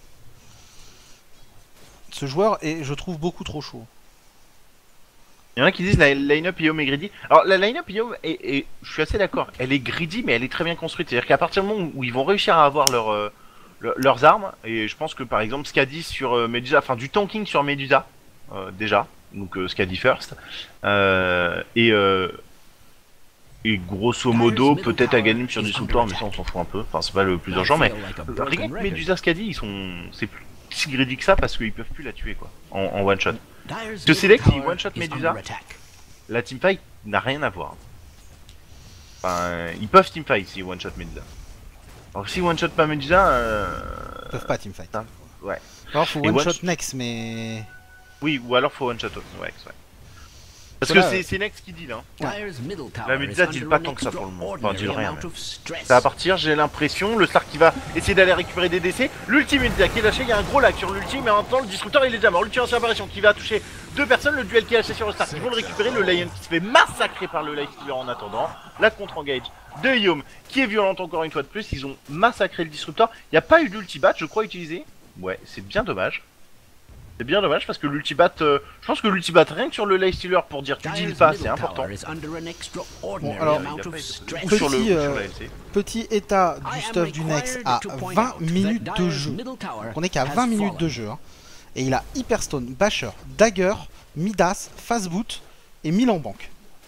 Ce joueur est, je trouve, beaucoup trop chaud. Il y en a qui disent la line-up Yom est greedy. Alors la line-up Yom est, est, je suis assez d'accord, elle est greedy, mais elle est très bien construite. C'est-à-dire qu'à partir du moment où ils vont réussir à avoir leur, euh, leur, leurs armes, et je pense que par exemple Skadi sur euh, Medusa, enfin du tanking sur Medusa. Euh, déjà, donc euh, Skadi first, euh, et, euh, et grosso modo peut-être à gagner sur du support, mais ça on s'en fout un peu, enfin c'est pas le plus urgent, mais rien que Medusa Skadi ils sont, c'est plus si greedy que ça parce qu'ils peuvent plus la tuer quoi, en, en one shot. Je sais que si one shot Medusa, la teamfight n'a rien à voir. Enfin, ils peuvent teamfight si one shot Medusa. Alors si one shot pas Medusa, euh... ils peuvent pas teamfight. Ça, ouais. Alors faut one, one shot Nex, mais. Oui, ou alors faut one shot ouais, ouais. Parce voilà, que c'est Nex qui deal hein. Ouais. La Medusa deal pas tant que ça pour le moment. Enfin, deal rien. Ça va partir, j'ai l'impression. Le Slark qui va essayer d'aller récupérer des D C. L'ulti Medusa qui est lâché, il y a un gros lag sur l'ulti, mais en même temps le Disruptor il est déjà mort. L'ulti ancien apparition qui va toucher deux personnes. Le duel qui est lâché sur le Slark, ils vont le récupérer. Le Lion qui se fait massacrer par le Lifestealer en attendant. La contre-engage de Yom qui est violente encore une fois de plus. Ils ont massacré le Disruptor. Il n'y a pas eu d'ulti bat, je crois, utilisé. Ouais, c'est bien dommage. C'est bien dommage parce que l'ultibat, euh, je pense que l'ultibat rien que sur le Lifestealer pour dire tu deal pas, c'est important. Bon, alors, petit, sur le, euh, sur petit état du stuff du Nex à vingt minutes de jeu. On est qu'à vingt minutes de jeu. Hein. Et il a Hyperstone, Basher, Dagger, Midas, Fastboot et mille en banque.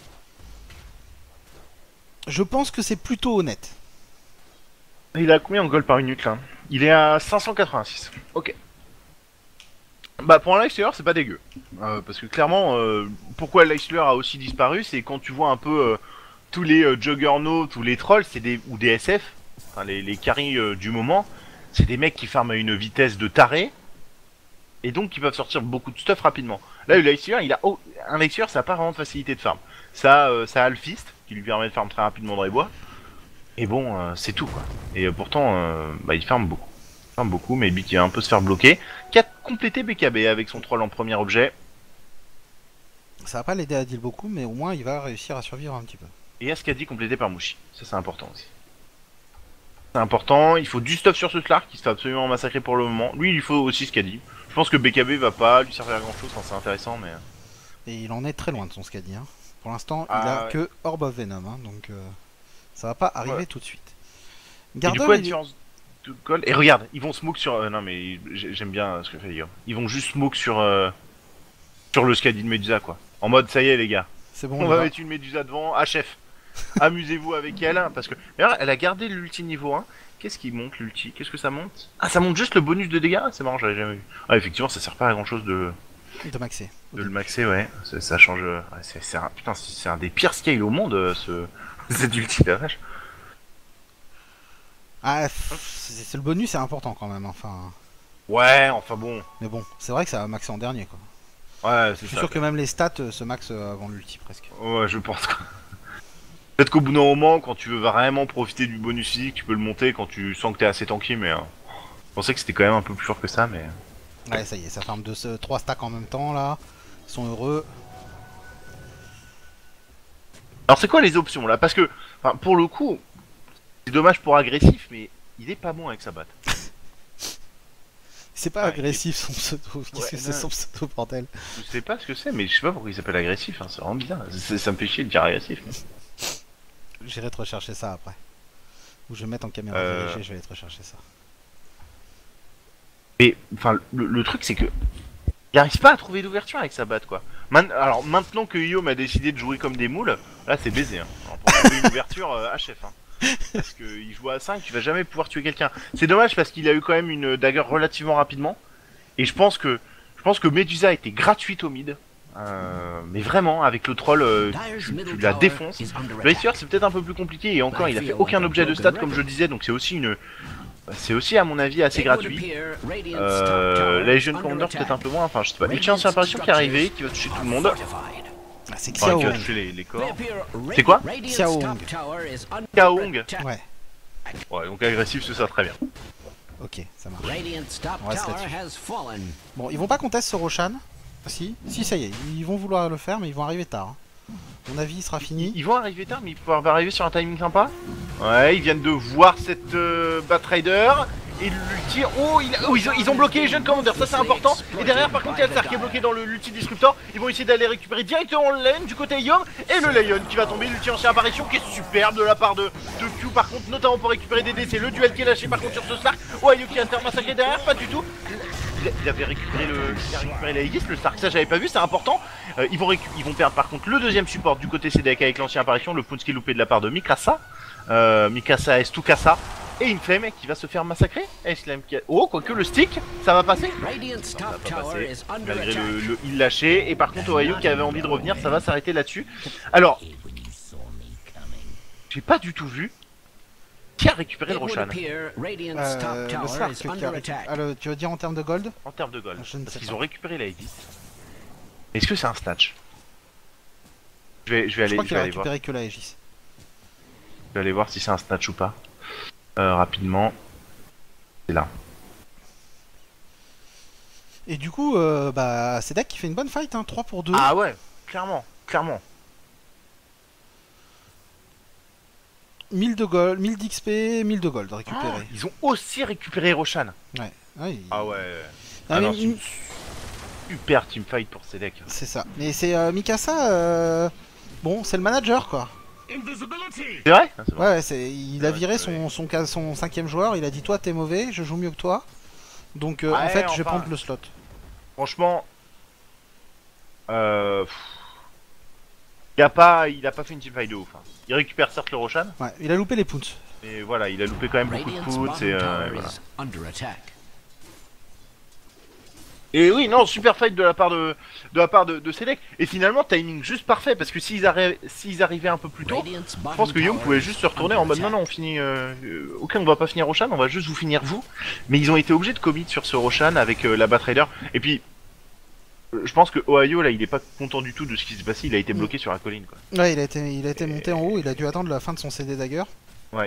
Je pense que c'est plutôt honnête. Il a combien en gold par minute là? Il est à cinq cent quatre-vingt-six. Ok. Bah pour un Lightstealer c'est pas dégueu. Euh, parce que clairement, euh, pourquoi le Lightstealer a aussi disparu, c'est quand tu vois un peu euh, tous les euh, Juggernauts, tous les trolls, c'est des ou des S F, enfin les, les carries euh, du moment, c'est des mecs qui farment à une vitesse de taré, et donc qui peuvent sortir beaucoup de stuff rapidement. Là le Lightstealer, il a oh, un Lightstealer, ça a pas vraiment de facilité de farm. Ça, euh, ça a le Fist qui lui permet de farm très rapidement dans les bois. Et bon, euh, c'est tout quoi. Et euh, pourtant, euh, bah, il farm beaucoup. Il farm beaucoup, mais Bic qui va un peu se faire bloquer. Qui a complété B K B avec son troll en premier objet. Ça va pas l'aider à deal beaucoup, mais au moins il va réussir à survivre un petit peu. Et Ascadi complété par Mushi. Ça c'est important aussi. C'est important, il faut du stuff sur ce Slark qui se fait absolument massacrer pour le moment. Lui il lui faut aussi Scadi. Je pense que B K B va pas lui servir à grand chose, enfin, c'est intéressant mais... Et il en est très loin de son Scadi. Hein. Pour l'instant, Ah, il a ouais. que Orb of Venom, hein, donc euh, ça va pas arriver Ouais. tout de suite. Et du Gardol, coup, la il est- différence de gold... Et regarde, ils vont smoke sur... euh, non mais j'ai- j'aime bien ce que fait Guillaume. Ils vont juste smoke sur... Euh... Sur le Scadi de Medusa quoi. En mode ça y est les gars. c'est bon, On il va va. mettre une Medusa devant, H F. Amusez-vous avec elle, parce que... D'ailleurs, elle a gardé l'ulti niveau un. Qu'est-ce qui monte l'ulti? Qu'est-ce que ça monte? Ah, ça monte juste le bonus de dégâts? C'est marrant, j'avais jamais vu. Ah, effectivement, ça sert pas à grand chose de, de maxer. de le maxer, ouais. Ça, ça change... ouais, c'est c'est un... Putain, c'est un des pires scales au monde, euh, ce... Cet ulti, la vache. Ah, pff, c'est c'est le bonus, c'est important quand même. Enfin, Ouais, enfin bon. mais bon, c'est vrai que ça va maxer en dernier quoi. Ouais, Je c'est suis ça. sûr que même les stats euh, se maxent euh, avant l'ulti presque. Ouais, je pense que... Peut-être qu'au bout d'un moment, quand tu veux vraiment profiter du bonus physique, tu peux le monter quand tu sens que t'es assez tanky, mais... Euh... Je pensais que c'était quand même un peu plus fort que ça, mais... Ouais, ça y est, ça farme deux, trois stacks en même temps là. Ils sont heureux. Alors c'est quoi les options là? Parce que, enfin, pour le coup, c'est dommage pour agressif, mais il est pas bon avec sa batte. C'est pas Ouais, agressif son pseudo. Qu'est-ce Ouais, que c'est non. son pseudo, bordel? Je sais pas ce que c'est, mais je sais pas pourquoi il s'appelle agressif, hein, c'est vraiment bizarre. C'est- Ça me fait chier de dire agressif. J'irai te rechercher ça après. Ou je vais mettre en caméra Euh. dirigée, je vais aller te rechercher ça. Mais, enfin, le, le truc c'est que... Il arrive pas à trouver d'ouverture avec sa batte, quoi. Man- Alors maintenant que Guillaume a décidé de jouer comme des moules, là c'est baisé. Hein. Alors, pour trouver une ouverture, euh, H F. Hein. Parce qu'il joue à cinq, tu vas jamais pouvoir tuer quelqu'un. C'est dommage parce qu'il a eu quand même une dagger relativement rapidement. Et je pense que je pense que Medusa était gratuite au mid. Euh, mais vraiment, avec le troll, euh, tu, tu la défonces. Le Lightstealer c'est peut-être un peu plus compliqué et encore il a fait aucun objet de stat comme je disais, donc c'est aussi une... C'est aussi à mon avis assez gratuit. Euh, la Legion Commander peut-être un peu moins, enfin je sais pas. Il tient une apparition qui est arrivée, qui va toucher tout le monde. Ah, c'est Enfin, Xiao qui va Hong. toucher les, les corps. C'est quoi? Xiao Hong. Kaong. Ouais, Ouais, donc agressif c'est ça, très bien. ok, ça marche. On reste là-dessus. Bon, ils vont pas contester ce Roshan. Si, si, ça y est, ils vont vouloir le faire, mais ils vont arriver tard. hein. Mon avis, il sera fini. Ils vont arriver tard, mais ils peuvent arriver sur un timing sympa. Ouais, ils viennent de voir cette euh, Batrider. Et l'ulti. Oh, il a- oh, ils, ont, ils ont bloqué les jeunes commandeurs, ça c'est important. Et derrière, par contre, il y a le Star qui est bloqué dans le l'ulti Disruptor. Ils vont essayer d'aller récupérer directement le lane du côté Yom. Et le Lion qui va tomber, l'ulti ancien apparition qui est superbe de la part de, de Q, par contre, notamment pour récupérer des dés. C'est le duel qui est lâché par contre sur ce Slark. Oh, Ayu qui a été massacré derrière, pas du tout. Il, a- il avait récupéré le, il a récupéré la Aegis, le Stark, ça j'avais pas vu, c'est important. Euh, ils, vont récu- ils vont perdre par contre le deuxième support du côté C D K avec l'ancien apparition, le Punski loupé de la part de Mikasa. Euh, Mikasa est Stukasa. Et une flemme qui va se faire massacrer. Et Slime qui a... Oh, quoique le stick, ça va passer. Non, ça va pas passer, malgré le, le heal lâché. Et par contre, Ohio qui avait envie de revenir, ça va s'arrêter là-dessus. Alors, j'ai pas du tout vu qui a récupéré le Roshan Euh, le Slark qui a récup- ah, le- tu veux dire en termes de gold? en termes de gold. Je ne Parce sais qu'ils pas. ont récupéré la Aegis. Est-ce que c'est un snatch? Je vais, je vais Je aller, crois je qu'il vais a aller voir. récupéré que la Aegis. Je vais aller voir si c'est un snatch ou pas. Euh, rapidement. C'est là. Et du coup, euh, bah, c'est Dak qui fait une bonne fight, hein, trois pour deux. Ah ouais, clairement, clairement. mille de gold, mille d'X P, mille de gold récupérés. Ah, ils ont aussi récupéré Roshan. Ouais. Ouais, il- Ah ouais. Ah, Ah mais non, il- c'est une super teamfight pour ces decks. C'est ça. Mais c'est euh, Mikasa, euh, bon, c'est le manager quoi. C'est vrai ah, c'est Ouais, ouais, c'est, il a Ouais, viré c'est son, son, ca- son cinquième joueur, il a dit toi t'es mauvais, je joue mieux que toi. Donc euh, en Ouais, fait je vais enfin. prendre le slot. Franchement, euh, pff, il a pas, il a pas fait une teamfight de ouf. Hein. Il récupère certes le Roshan. Ouais, il a loupé les pounds. Mais voilà, il a loupé quand même beaucoup de Radiant's pounds et bottom euh, tower voilà. is under attack. Et oui, non, super fight de la part de, de la part de, de Sedek. Et finalement, timing juste parfait parce que s'ils arri s'ils arrivaient un peu plus tôt, Radiant's je bottom pense que Yum tower pouvait is juste se retourner en under mode non, attack. non, on finit. Euh, euh, ok, on va pas finir Roshan, on va juste vous finir vous. Mais ils ont été obligés de commit sur ce Roshan avec euh, la Batrider. Et puis, euh, je pense que Ohio là, il est pas content du tout de ce qui s'est passé. Il a été bloqué sur la colline quoi. Ouais, il a été, il a été monté en haut, il a dû attendre la fin de son C D Dagger. Ouais.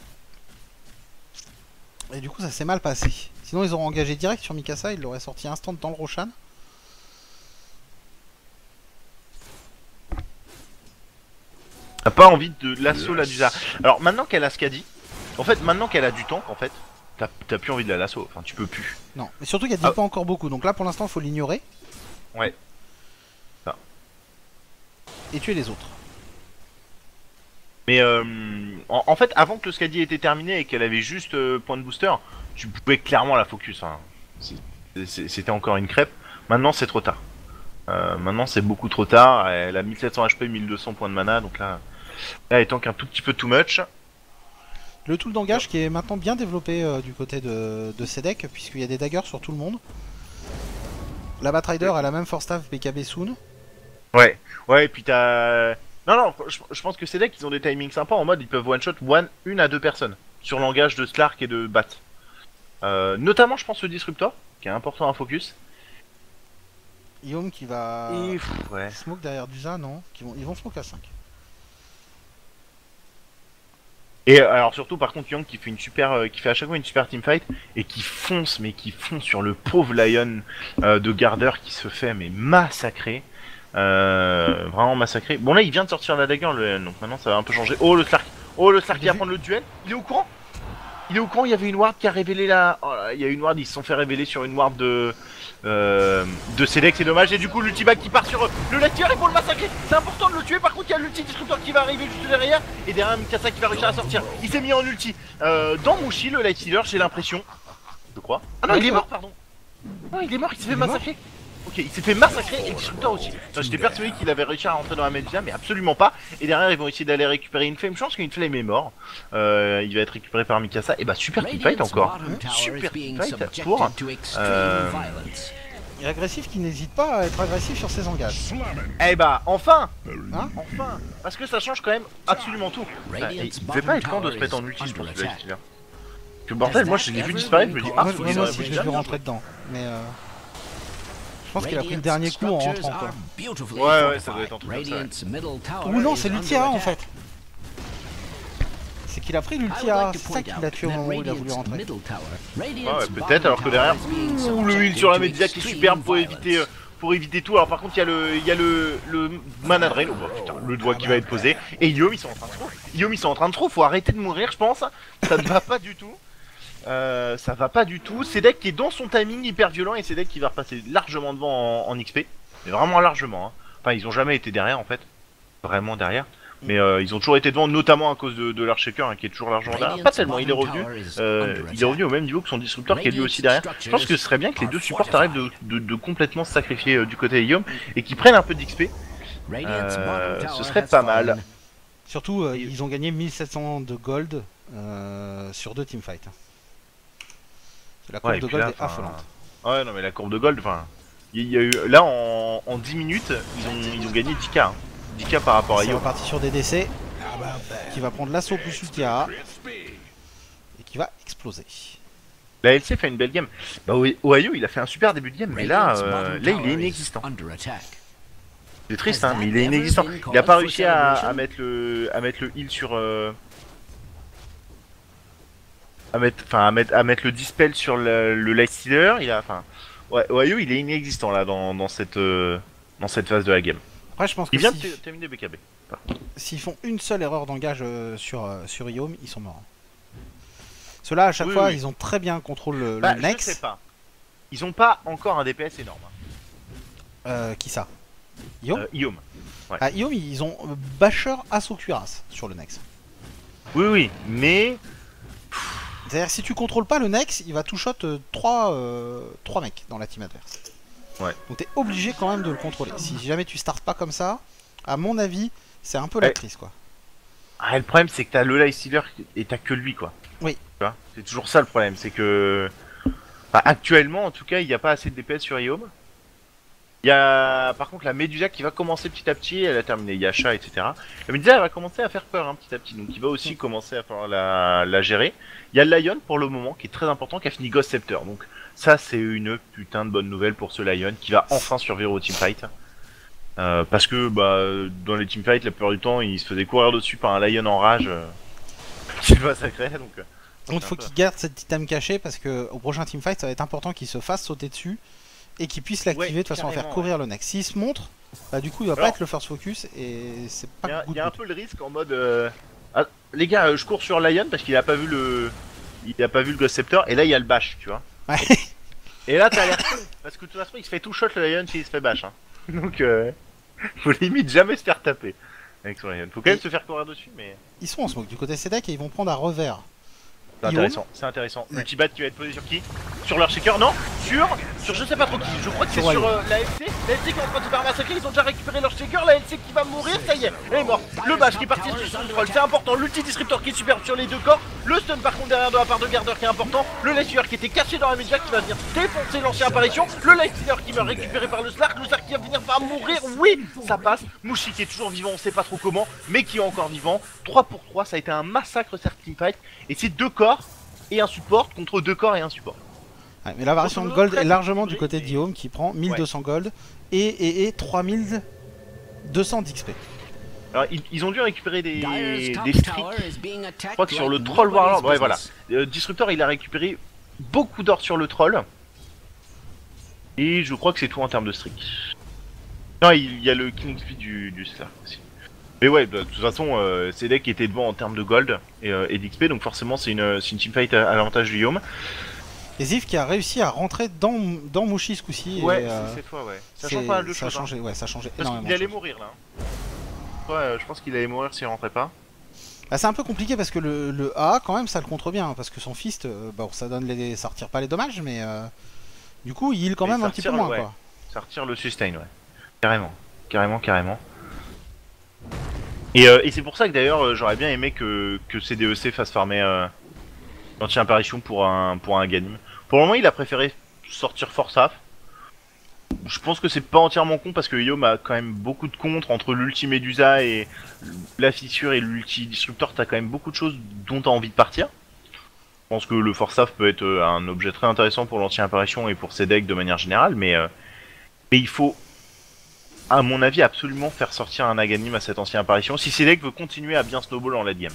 Et du coup, ça s'est mal passé. Sinon, ils auraient engagé direct sur Mikasa, ils l'auraient sorti instant dans le Roshan. T'as pas envie de l'assaut la Dusa. Alors maintenant qu'elle a ce qu'a dit, en fait, maintenant qu'elle a du temps, en fait, t'as plus envie de la lasso. Enfin, tu peux plus. Non, mais surtout qu'il y a Ah. pas encore beaucoup. Donc là, pour l'instant, il faut l'ignorer. Ouais. Ça. Et tuer les autres. Mais euh, en, en fait, avant que le Skadi ait été terminé et qu'elle avait juste euh, point de booster, tu pouvais clairement la focus. Hein. C'était encore une crêpe. Maintenant, c'est trop tard. Euh, maintenant, c'est beaucoup trop tard. Elle a mille sept cents H P, mille deux cents points de mana. Donc là, là, elle tank un tout petit peu too much. Le tool d'engage qui est maintenant bien développé euh, du côté de, de Sedek, puisqu'il y a des daggers sur tout le monde. La Batrider a la même force staff B K B soon. Ouais, ouais, et puis t'as. Non, non, je, je pense que ces decks, ils ont des timings sympas en mode ils peuvent one-shot one, une à deux personnes sur l'engage de Slark et de Bat. Euh, notamment, je pense, le Disruptor, qui est important à focus. Yom qui va Et, pff, ouais. smoke derrière Dusa, non qui vont, Ils vont smoke à cinq. Et euh, alors, surtout, par contre, Young qui fait, une super, euh, qui fait à chaque fois une super teamfight et qui fonce, mais qui fonce sur le pauvre Lion euh, de Gardeur qui se fait mais massacrer. Euh, vraiment massacré. Bon là il vient de sortir la dagger le Lion, donc maintenant ça va un peu changer. Oh le Slark, oh le Slark qui va prendre le duel. Il est au courant. Il est au courant, il y avait une ward qui a révélé la... Oh là, il y a une ward, ils se sont fait révéler sur une ward de... Euh, de Sedek, c'est dommage. Et du coup l'ultiback qui part sur eux. Le Light Tier, ils vont le massacrer. C'est important de le tuer, par contre il y a l'ulti Disruptor qui va arriver juste derrière. Et derrière Mikasa qui va réussir à sortir. Il s'est mis en ulti. Euh, dans Mushi, le Light Healer, j'ai l'impression. Je crois. Ah non il est mort, pardon. Non il est mort, il s'est fait massacrer. Ok, il s'est fait massacrer et le Disruptor aussi. J'étais persuadé qu'il avait réussi à rentrer dans la Medivia, mais absolument pas. Et derrière, ils vont essayer d'aller récupérer une flame. Je pense qu'une flame est mort. Euh, il va être récupéré par Mikasa. Et bah, super teamfight encore. Super teamfight pour. Euh... Et agressif qui n'hésite pas à être agressif sur ses engages. Eh bah, enfin Hein Enfin Parce que ça change quand même absolument tout. Bah, il devait pas être temps de se mettre en ulti pour ce Light Healer. Que bordel, moi je l'ai vu disparaître, je me dis, ah, Moi, faut moi, qu'ils moi auraient aussi, je pris l'ai vu le rentrer dedans. Mais euh... je pense qu'il a pris le dernier coup en rentrant quoi. Ouais, ouais, ça doit être un truc comme ça. Ou non, c'est l'ulti A en fait. C'est qu'il a pris l'ulti A, c'est ça qui l'a tué au moment où il a voulu rentrer. Ouais, ouais, peut-être, alors que derrière, ouh, le heal sur la Medivia qui est superbe pour éviter, euh, pour éviter tout. Alors par contre, il y a le, il y a le, le mana drain, oh, bah, putain, le doigt qui va être posé. Et Yom, ils sont en train de trop. Yom, ils sont en train de trop. Faut arrêter de mourir, je pense. Ça ne va pas du tout. Euh, ça va pas du tout. Sedek qui est dans son timing hyper violent et Sedek qui va repasser largement devant en, en X P. Mais vraiment largement. Hein. Enfin, ils ont jamais été derrière en fait. Vraiment derrière. Mais euh, ils ont toujours été devant, notamment à cause de, de l'Archshaker hein, qui est toujours largement derrière. Pas tellement, il est revenu. Euh, il est revenu au même niveau que son Disruptor qui est lui aussi derrière. Je pense que ce serait bien que les deux supports arrivent de, de, de complètement se sacrifier euh, du côté Yom et qu'ils prennent un peu d'X P. Euh, ce serait pas mal. Surtout, euh, ils ont gagné mille sept cents de gold euh, sur deux teamfights. La courbe Ouais, de puis gold là, est affolante. Ouais, non, mais la courbe de gold, enfin. Il y a eu. Là, en, en dix minutes, ils ont, ils ont gagné dix K. Hein. dix K par rapport à C'est Yo. reparti sur des D C qui va prendre l'assaut plus ulti A et qui va exploser. La L C fait une belle game. Bah, Ohio, il a fait un super début de game, mais là, euh, là il est inexistant. C'est triste, hein, mais il est inexistant. Il a pas réussi à, à mettre le, à mettre le heal sur. Euh... À mettre, enfin, à mettre, à mettre le dispel sur le, le Lightstealer. Il a, enfin, ouais, Ohio, il est inexistant là dans, dans cette, euh, dans cette phase de la game. Après, je pense que Il vient si, de terminer B K B. s'ils font une seule erreur d'engage euh, sur euh, sur Yom, ils sont morts. Ceux-là, à chaque Oui, fois, oui. ils ont très bien contrôlé le, Bah, le je sais Nex. pas. Ils ont pas encore un D P S énorme. Hein. Euh, qui ça Yom Euh, Yom. Ouais. Ah, Yom, ils ont euh, Basher Assaut Cuirasse sur le Nex. Oui, oui, mais C'est-à-dire, si tu contrôles pas le Nex, il va two-shot trois mecs dans la team adverse. Ouais. Donc t'es obligé quand même de le contrôler. Si jamais tu startes pas comme ça, à mon avis, c'est un peu la Ouais. crise quoi. Ah, le problème c'est que t'as le Lifestealer et t'as que lui quoi. Oui. Tu vois, c'est toujours ça le problème, c'est que... Enfin, actuellement en tout cas, il n'y a pas assez de D P S sur Iom. Il y a par contre la Medusa qui va commencer petit à petit, elle a terminé Yasha, et cetera. La Medusa elle va commencer à faire peur hein, petit à petit, donc il va aussi commencer à falloir la, la gérer. Il y a le Lion pour le moment qui est très important, qui a fini Ghost Scepter, donc ça c'est une putain de bonne nouvelle pour ce Lion qui va enfin survivre au teamfight. Euh, parce que bah dans les teamfights la plupart du temps il se faisait courir dessus par un Lion en rage. Euh... C'est pas sacré donc... Euh, Donc il faut qu'il garde cette item cachée parce que au prochain teamfight ça va être important qu'il se fasse sauter dessus et qu'il puisse l'activer Ouais, de façon à faire carrément, courir le next. S'il se montre, bah du coup il va Alors, pas être le first focus et c'est pas Il y a, good, y a un good. peu le risque en mode euh... ah, les gars euh, je cours sur Lion parce qu'il a pas vu le il a pas vu le Ghost Scepter et là il y a le bash tu vois. Ouais. Et là t'as l'air parce que de toute façon il se fait tout shot le Lion s'il se fait bash hein. Donc euh... faut limite jamais se faire taper avec son Lion. Faut quand même Et- se faire courir dessus mais Ils sont en smoke du côté C D E C et ils vont prendre à revers. c'est intéressant, c'est intéressant. L'ultibat qui va être posé sur qui? Sur leur shaker? Non, sur sur je sais pas trop qui. Je crois que c'est Sur sur Wally. euh, la L C. La L C qui est en train de se faire massacrer. Ils ont déjà récupéré leur shaker. La L C qui va mourir. Ça y est, elle est morte. Le bash qui est parti sur son troll. C'est important. L'ulti disruptor qui est superbe sur les deux corps. Le stun par contre derrière de la part de Gardeur qui est important. Le Lifestealer qui était caché dans la média qui va venir défoncer l'ancien apparition. Le Lifestealer qui va récupérer par le Slark. Le Slark qui va venir par mourir. Oui, ça passe. Mouchi qui est toujours vivant. On sait pas trop comment, mais qui est encore vivant. trois pour trois. Ça a été un massacre cette teamfight. Et c'est deux corps et un support contre deux corps et un support. Ouais, mais la variation de Grosso gold modo, est largement du très côté équilibré, d'Iom qui prend mille deux cents gold et, et, et trois mille deux cents d'X P. Alors ils, ils ont dû récupérer des, Dyer's top des tower streaks. is being attacked Je crois que sur le like troll warlord, nobody's ouais voilà. business. Euh, Disruptor il a récupéré beaucoup d'or sur le troll. Et je crois que c'est tout en termes de streak. Non, il y a le King X P du, du Slark aussi. Mais ouais, de toute façon, euh, C D E C était devant en termes de gold et, euh, et d'X P, donc forcément c'est une, c'est une teamfight à, à l'avantage du Yom. Et Ziv qui a réussi à rentrer dans, dans Mouchi ce coup-ci. et, Ouais, euh, c'est cette fois, ouais. Ça c'est- change pas mal de ça a choses. hein. changé, ouais, ça a changé Parce énormément. qu'il allait de choses. mourir là. hein. Ouais, euh, je pense qu'il allait mourir s'il rentrait pas. Bah, c'est un peu compliqué parce que le, le A quand même ça le contre bien hein, parce que son fist, euh, bon ça donne les, ça retire pas les dommages mais euh, du coup il heal quand Et même ça un petit peu retire le- moins ouais. quoi. Ça retire le sustain, ouais. Carrément. Carrément, carrément. Et, euh, et c'est pour ça que d'ailleurs euh, j'aurais bien aimé que, que C D E C fasse farmer euh, l'anti-apparition pour un, pour un Ganim. Pour le moment il a préféré sortir Forsaf. Je pense que c'est pas entièrement con parce que Yom a quand même beaucoup de contre entre l'ulti Medusa et la fissure et l'ulti Disruptor. T'as quand même beaucoup de choses dont t'as envie de partir. Je pense que le Forsaf peut être euh, un objet très intéressant pour l'anti-apparition et pour ses decks de manière générale, mais, euh, mais il faut, à mon avis, absolument faire sortir un Aghanim à cette ancienne apparition si ses decks veut continuer à bien snowball en late game.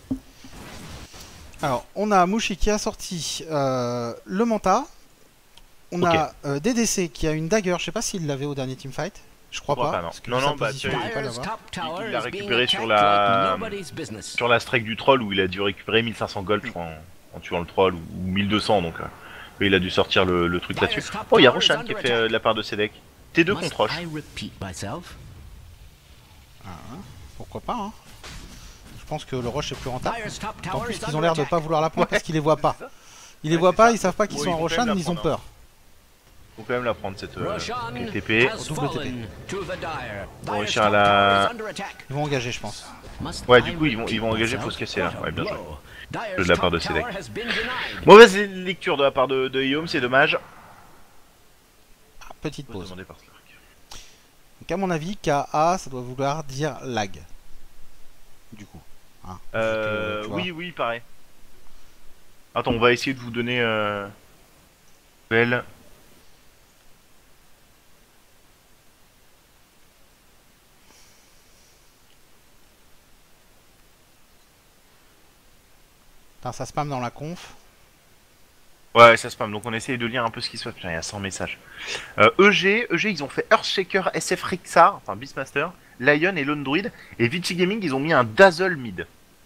Alors on a Mouchi qui a sorti euh, le Manta. On Ok. a euh, D D C qui a une dagger, je sais pas s'il l'avait au dernier teamfight. Je crois Je crois pas. pas, non. parce que Non, sa non, bah, position, tu- il peut pas Dyer's l'avoir. top tower Il l'a is being récupéré sur attacked la- like nobody's business. Sur la strike du troll où il a dû récupérer mille cinq cents gold, je crois, en, en tuant le troll, ou, ou mille deux cents, donc euh, il a dû sortir le, le truc là-dessus. Oh, il y a Roshan qui a fait euh, de la part de ses decks. T deux Must contre Roche. I repeat myself? Pourquoi pas hein. Je pense que le rush est plus rentable. Dyer's top En tower plus is ils ont under l'air de attack. pas vouloir la prendre parce qu'ils les voient pas. Ils les Ouais, voient c'est pas, ça. ils savent pas qu'ils Ouais, sont ils en vont quand même Roshan, la ils ont prendre, peur. Faut quand même la prendre cette euh, Roshan T P. has double T P. fallen to the Dire. Bon, Dyer's réussir à top la- tower is under attack. Ils vont engager je pense. Must Ouais, I du coup, ils vont- ils vont repeat engager, myself? faut se casser, là. What a Ouais, bien joué. blow. Dyer's De la part de top Sedek. tower has been denied. Mauvaise lecture de la part de, de Guillaume, c'est dommage. Ah, petite Faut se pause. demander par Slark. Donc à mon avis K A ça doit vouloir dire lag. Du coup. Hein, Euh, donc, tu vois. oui, oui, pareil. Attends, on va essayer de vous donner. Euh... Belle. Putain, ça spam dans la conf. Ouais, ça spam, donc on essaye de lire un peu ce qui se passe. Putain, il y a cent messages. Euh, E G, E G, ils ont fait Earthshaker, S F Rixar, enfin Beastmaster, Lion et Lone Druid. Et Vici Gaming, ils ont mis un Dazzle mid.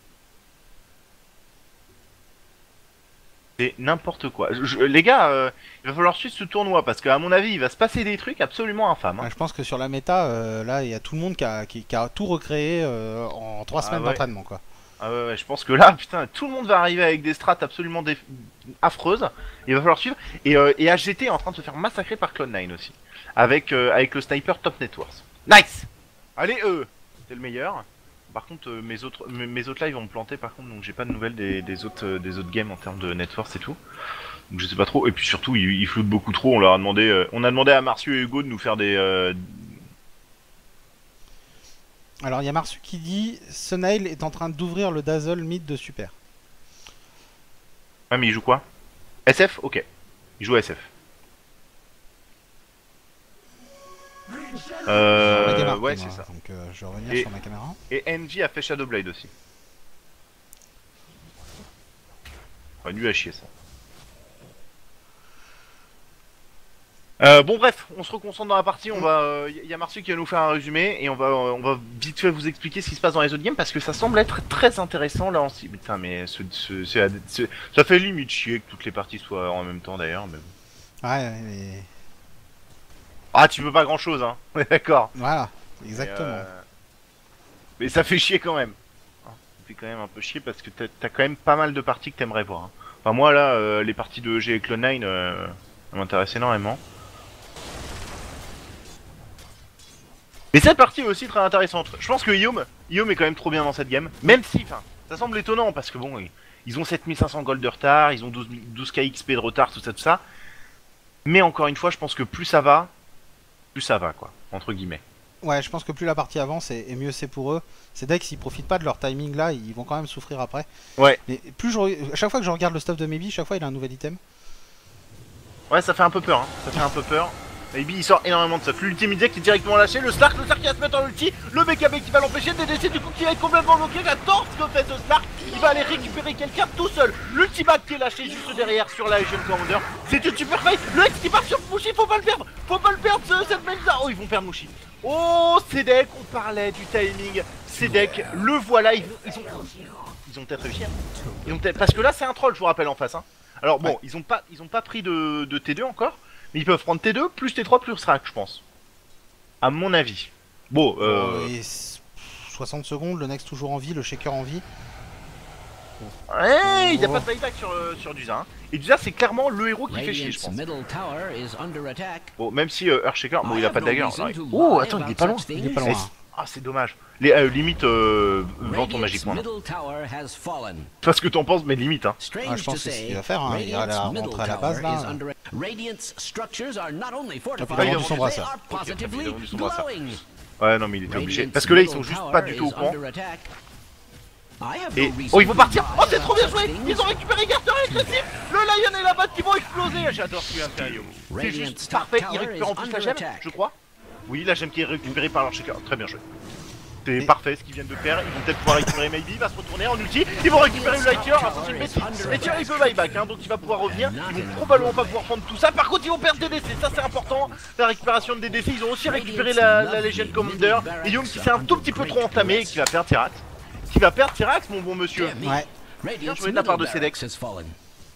C'est n'importe quoi. Je- je- les gars, euh, il va falloir suivre ce tournoi parce qu'à mon avis, il va se passer des trucs absolument infâmes. hein. Ouais, je pense que sur la méta, euh, là, il y a tout le monde qui a, qui, qui a tout recréé euh, en trois Ah semaines ouais. d'entraînement, quoi. Ah ouais, ouais, je pense que là, putain, tout le monde va arriver avec des strats absolument dé... affreuses. Il va falloir suivre. Et, euh, et H G T est en train de se faire massacrer par Cloud nine aussi. Avec, euh, avec le sniper Top Networks. Nice. Allez, eux, c'est le meilleur. Par contre, euh, mes autres mes, mes autres lives vont me planter par contre, donc j'ai pas de nouvelles des, des autres euh, des autres games en termes de networks et tout. Donc je sais pas trop. Et puis surtout, ils, ils floutent beaucoup trop. On leur a demandé, euh, on a demandé à Marciu et Hugo de nous faire des. Euh... Alors il y a Marsu qui dit Sunail est en train d'ouvrir le Dazzle mid de Super. Ah mais il joue quoi? S F? Ok. Il joue S F. Euh, démarqué, ouais, moi, c'est ça. Donc euh, je vais revenir Et- sur ma caméra. Et N G a fait Shadowblade aussi. Ah, nul à chier ça. Euh, bon bref, on se reconcentre dans la partie, on va, il euh, y a Marsu qui va nous faire un résumé et on va, euh, on va vite fait vous expliquer ce qui se passe dans les autres games parce que ça semble être très intéressant là en si. Putain mais ce, ce, ce- ce- ça fait limite chier que toutes les parties soient en même temps d'ailleurs. Mais... bon. Ouais, ouais, mais... Ah tu peux pas grand chose hein, on est d'accord. Voilà, exactement. Mais, euh, mais ça fait chier quand même. Ça fait quand même un peu chier parce que t'as t'as quand même pas mal de parties que t'aimerais voir. hein. Enfin moi là, euh, les parties de E G et Clone nine euh, ça m'intéresse énormément. Mais cette partie est aussi très intéressante. Je pense que Guillaume, Guillaume est quand même trop bien dans cette game. Même si, enfin, ça semble étonnant parce que bon, ils ont sept mille cinq cents gold de retard, ils ont douze K X P de retard, tout ça, tout ça. Mais encore une fois, je pense que plus ça va, plus ça va, quoi, entre guillemets. Ouais, je pense que plus la partie avance et, et mieux c'est pour eux. C'est dès que s'ils profitent pas de leur timing là, ils vont quand même souffrir après. Ouais. Mais plus je, re- à chaque fois que je regarde le stuff de Maybe, chaque fois il a un nouvel item. Ouais, ça fait un peu peur, hein. Ça fait un peu peur. Maybe il sort énormément de stuff. L'ultimidé qui est directement lâché, le Slark, le Slark qui va se mettre en ulti, le B K B qui va l'empêcher de délaisser du coup qui va être complètement bloqué. J'adore ce que fait ce Slark. Il va aller récupérer quelqu'un tout seul. L'ultimate qui est lâché juste derrière sur la Legion Commander. C'est une super fight. Le X qui part sur Mushi, faut pas le perdre. Faut pas le perdre ce, cette Menza. Oh, ils vont perdre Mushi. Oh, Cedek, on parlait du timing. Cedek, le voilà, ils, ils ont. Ils ont peut-être réussi. Hein. Ils ont peut-être. Parce que là, c'est un troll, je vous rappelle en face. Hein. Alors bon, Ouais. ils ont pas, ils ont pas pris de, de T deux encore. Mais ils peuvent prendre T deux, plus T trois, plus Srak, je pense. À mon avis. Bon, euh... Et c- soixante secondes, le next toujours en vie, le shaker en vie. Ouais, il n'y a Oh. pas de buyback sur, euh, sur Duza. Hein. Et Duza, c'est clairement le héros qui fait chier, je Radiant's pense. middle tower is under attack. Bon, même si euh, Earthshaker, bon, I il a have pas de no dagger. reason alors, to Oh, lie attends, il about est pas loin. such Il est pas things. loin. Ah, c'est dommage. Les, euh, limite, euh, vends ton Radiant's magiquement. middle tower has fallen. Pas ce que t'en penses, mais limite. Hein. Strange Ah, je pense to que c'est ce say, qu'il va faire, hein. Il va Radiant's la middle rentrer à la tower base, là. is under Radiant's structures are not only il a fortified, vendu son they brassard. are positively Il a vendu son brassard. glowing. Ouais, non, mais il était obligé. Radiant's Parce que là, ils sont middle juste tower pas du tout au is courant. under attack. I have Et no reason oh, ils vont to partir. lie Oh, c'est trop bien about joué. such Ils things. ont récupéré Garter agressif. Le Lion et la batte qui vont exploser. J'adore ce qu'il vient de faire, Guillaume. C'est Radiant's juste top parfait. Ils tower récupèrent en is plus la under gemme, attack. je crois. Oui, la gemme qui est récupérée par leur shaker. Très bien joué. C'est Et- parfait ce qu'ils viennent de faire. Ils vont peut-être pouvoir récupérer Maybe. Il va se retourner en ulti. Ils vont récupérer le Lightyear. Attention, c'est une bêtise. Lightyear, il peut buyback. Hein, donc il va pouvoir revenir. Ils vont probablement pas pouvoir prendre tout ça. Par contre, ils vont perdre des D C. Ça, c'est important. La récupération de D D C. Ils ont aussi récupéré la, la Legion Commander. Et Young qui s'est un tout petit peu trop entamé et qui va perdre Tyrax. Qui va perdre Tyrax, mon bon monsieur. Ouais. Radiant's joué de la part de middle Cedek. barracks has fallen.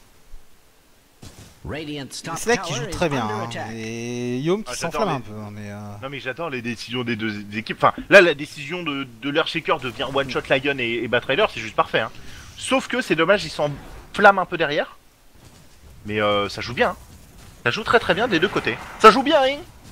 Radiant's top C'est là qui tower joue is très bien. under hein. attack. Et Yom qui Ah, j'adore s'enflamme les- un peu. hein, Mais, euh, Non mais j'attends les décisions des deux des équipes. Enfin, là la décision de, de l'Earthshaker de venir one shot Lion et, et Batrailer, c'est juste parfait. Hein. Sauf que c'est dommage, ils s'enflamment un peu derrière. Mais euh, ça joue bien. Hein. Ça joue très très bien des deux côtés. Ça joue bien, hein.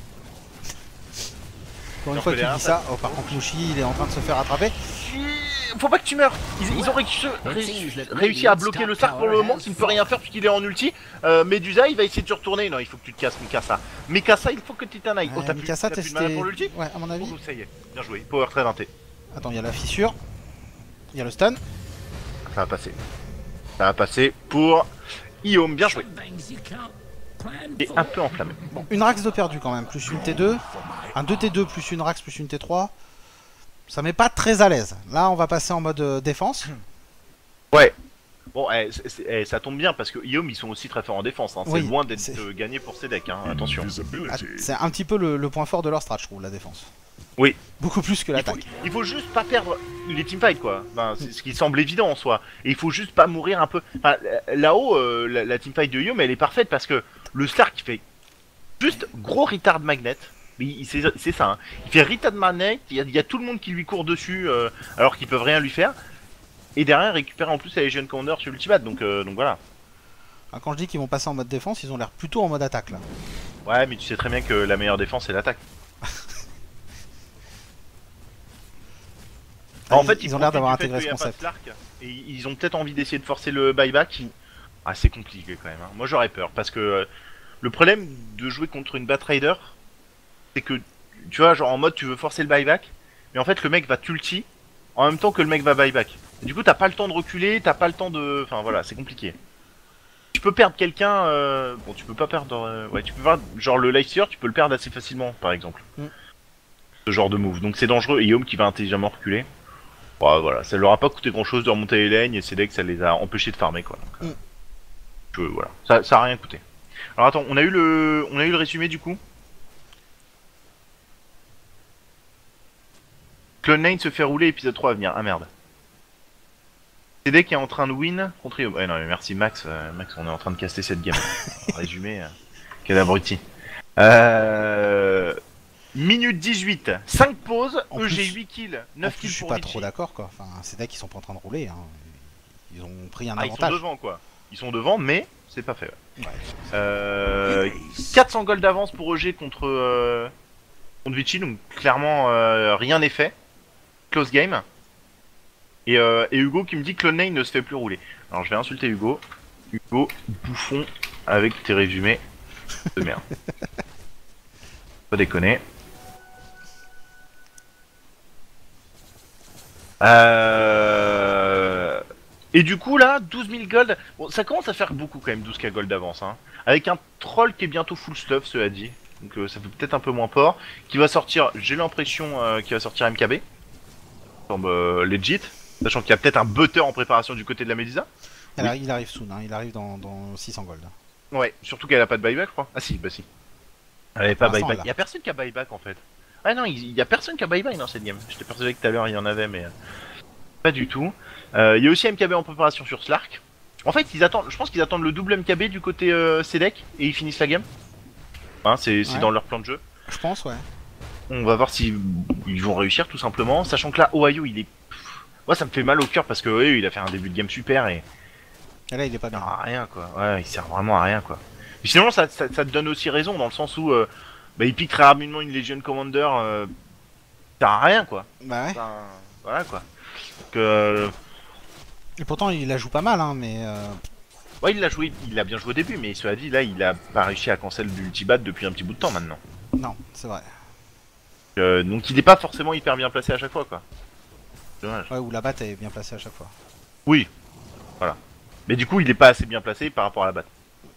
Encore une Alors fois que que tu derrière, dis ça, oh, par contre Mushi il est en train de se faire attraper. Faut pas que tu meurs. Ils, ils ont réussi, réussi, réussi à bloquer le Slark pour le moment, qui ne peut rien faire puisqu'il est en ulti. Euh, Medusa, il va essayer de te retourner. Non, il faut que tu te casses, Mikasa. Mikasa, il faut que tu t'en ailles. Oh, Euh, t'as plus, Mikasa t'as plus de mana testé. pour l'ulti. Ouais, à mon avis. Oh, ça y est, bien joué. Power très vingt. Attends, il y a la fissure. Il y a le stun. Ça va passer. Ça va passer pour Guillaume, bien joué. Et un peu enflammé. Bon, une Rax de perdu quand même, plus une T deux. Un deux T deux plus une Rax plus une T trois. Ça met pas très à l'aise. Là, on va passer en mode euh, défense. Ouais. Bon, eh, c'est- c'est- eh, ça tombe bien parce que Guillaume, ils sont aussi très forts en défense. Hein. C'est Oui, loin d'être c'est- euh, gagné pour ces decks. Hein. Attention. Ah, c'est un petit peu le, le point fort de leur strat, je trouve, la défense. Oui. Beaucoup plus que Il faut, l'attaque. il faut juste pas perdre les teamfights, quoi. Enfin, c'est ce qui semble évident en soi. Et il faut juste pas mourir un peu. Enfin, là-haut, euh, la, la teamfight de Guillaume, elle est parfaite parce que le Slark il fait juste gros retard magnet. Mais il- c'est c'est ça. Hein. Il fait retard magnet. Il y, a, il y a tout le monde qui lui court dessus euh, alors qu'ils peuvent rien lui faire. et derrière récupérer en plus la Legion Commander sur l'ultimate, donc, euh, donc voilà. Alors, quand je dis qu'ils vont passer en mode défense, ils ont l'air plutôt en mode attaque là. Ouais, mais tu sais très bien que la meilleure défense c'est l'attaque. Ah, en ils, fait, ils ont l'air d'avoir intégré ce concept. Slark, et ils ont peut-être envie d'essayer de forcer le buyback. Ah, c'est compliqué quand même. Hein. Moi j'aurais peur parce que euh, le problème de jouer contre une Batrider, c'est que tu vois, genre en mode tu veux forcer le buyback, mais en fait le mec va t'ulti en même temps que le mec va buyback. Et du coup, t'as pas le temps de reculer, t'as pas le temps de. Enfin voilà, c'est compliqué. Tu peux perdre quelqu'un. Euh... Bon, tu peux pas perdre. Euh... Ouais, tu peux perdre. Genre le Lifesteal, tu peux le perdre assez facilement, par exemple. Mm. Ce genre de move. Donc c'est dangereux. Et Yom qui va intelligemment reculer. Ouais, voilà, ça leur a pas coûté grand chose de remonter les lanes et c'est dès que ça les a empêchés de farmer quoi. Donc, euh... mm. je... Voilà, ça, ça a rien coûté. Alors attends, on a eu le, on a eu le résumé du coup. Clone Nine se fait rouler, épisode trois à venir. Ah merde. C D qui est en train de win contre Yom. Ouais non mais merci Max, euh, Max on est en train de caster cette game. Résumé, euh, quel abruti. Euh... Minute dix-huit, cinq pauses, en E G plus, huit kills, neuf kills je suis pour pas Vichy. trop d'accord quoi. Enfin, c'est là qu'ils sont pas en train de rouler. Hein. Ils ont pris un ah, avantage. Ils sont devant quoi. Ils sont devant, mais c'est pas fait. Ouais. Ouais. Euh, quatre cents gold d'avance pour E G contre, euh, contre Vichy, donc clairement euh, rien n'est fait. Close game. Et, euh, et Hugo qui me dit que Clone Nine ne se fait plus rouler. Alors je vais insulter Hugo. Hugo, bouffon avec tes résumés de merde. Pas déconner. Euh... Et du coup là, douze mille gold, bon ça commence à faire beaucoup quand même, douze K gold d'avance, hein. Avec un troll qui est bientôt full stuff, cela dit, donc euh, ça fait peut-être un peu moins peur, qui va sortir, j'ai l'impression euh, qu'il va sortir M K B, comme euh, legit, sachant qu'il y a peut-être un butter en préparation du côté de la Médisa. Alors, oui. Il arrive soon, hein. Il arrive dans, dans six cents gold. Ouais, surtout qu'elle a pas de buyback je crois. Ah si, bah si. Elle avait pas buyback, il y a personne qui a buyback en fait. Ah non, il y a personne qui a buyback dans cette game, j'étais persuadé que tout à l'heure il y en avait mais... Pas du tout. Euh, il y a aussi M K B en préparation sur Slark. En fait, ils attendent, je pense qu'ils attendent le double M K B du côté euh, C D E C et ils finissent la game. Hein, c'est ouais. Dans leur plan de jeu. Je pense, ouais. On va voir si ils vont réussir tout simplement. Sachant que là, Ohio, il est. Moi, ça me fait mal au cœur parce que ouais, il a fait un début de game super et. Et là, il est pas bien. À rien quoi. Ouais, il sert vraiment à rien quoi. Et sinon, ça, ça, ça te donne aussi raison dans le sens où euh, bah, il pique très rapidement une Legion Commander. Euh, ça sert à rien quoi. Bah ouais. Enfin, voilà quoi. Donc, euh... Et pourtant il la joue pas mal hein mais euh... ouais il l'a joué, il l'a bien joué au début mais cela dit là il a pas réussi à cancel l'ultibat depuis un petit bout de temps maintenant. Non c'est vrai. Euh, donc il est pas forcément hyper bien placé à chaque fois quoi. Dommage. Ouais ou la batte est bien placée à chaque fois. Oui. Voilà. Mais du coup il est pas assez bien placé par rapport à la batte.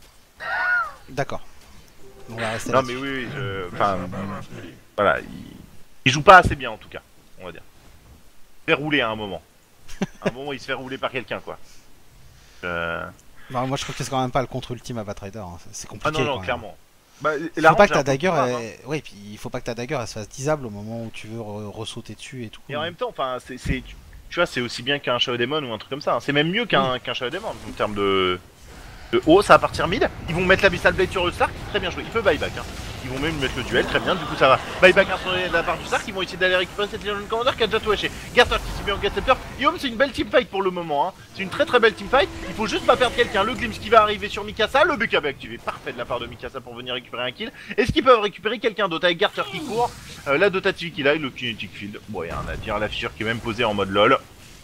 D'accord. On va rester non mais oui, oui je... enfin voilà il... il joue pas assez bien en tout cas on va dire. Il se fait rouler à un moment. À un moment, il se fait rouler par quelqu'un, quoi. Euh... Bah, moi, je trouve que c'est quand même pas le contre-ultime à Batrider. Hein. C'est compliqué. Ah non, non, quand clairement. Bah, il faut pas que ta dagger, elle... hein. Ouais, puis il faut pas que ta dagger elle se fasse disable au moment où tu veux re ressauter dessus et tout. Et en même temps, enfin, c'est, tu... tu vois, c'est aussi bien qu'un Shadow Demon ou un truc comme ça. Hein. C'est même mieux qu'un oui. qu'un Shadow Demon en termes de. de haut, ça va partir mid. Ils vont mettre l'Abyssal Blade sur le Slark, très bien joué. Il peut buyback. Hein. Ils vont même mettre le duel, très bien. Du coup, ça va buyback de la part du Slark. Ils vont essayer d'aller récupérer cette Legion Commander qui a déjà tout haché. Garter qui s'est mis en Gatceptor. Yom, c'est une belle teamfight pour le moment. Hein. C'est une très très belle teamfight. Il faut juste pas perdre quelqu'un. Le Glimpse qui va arriver sur Mikasa. Le B K B activé. Parfait de la part de Mikasa pour venir récupérer un kill. Est-ce qu'ils peuvent récupérer quelqu'un d'autre avec Garter qui court euh, la dotative qu'il a et le Kinetic Field. Bon, y'a rien à dire. La fissure qui est même posée en mode lol.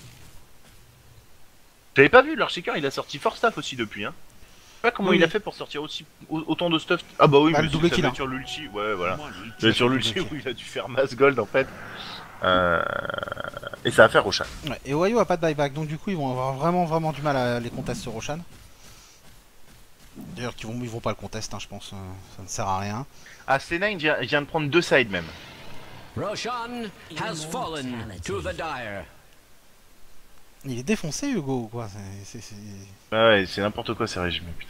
J'avais pas vu, l'Archiker il a sorti Force Staff aussi depuis. Hein. Pas comment oui. il a fait pour sortir aussi autant de stuff. Ah bah oui, bah, mais double kill, ça hein. sur l'ulti, ouais voilà. Moi, sur l'ulti où il a dû faire mass gold en fait. Euh... Et ça va faire Roshan. Ouais, et Ohio a pas de buyback, donc du coup ils vont avoir vraiment vraiment du mal à les contester sur Roshan. D'ailleurs ils vont, ils vont pas le contester, hein, je pense, ça ne sert à rien. Ah C neuf vient, vient de prendre deux sides même. Roshan has fallen to the dire. Il est défoncé Hugo ou quoi? C'est ah ouais, c'est n'importe quoi ces régimés, putain.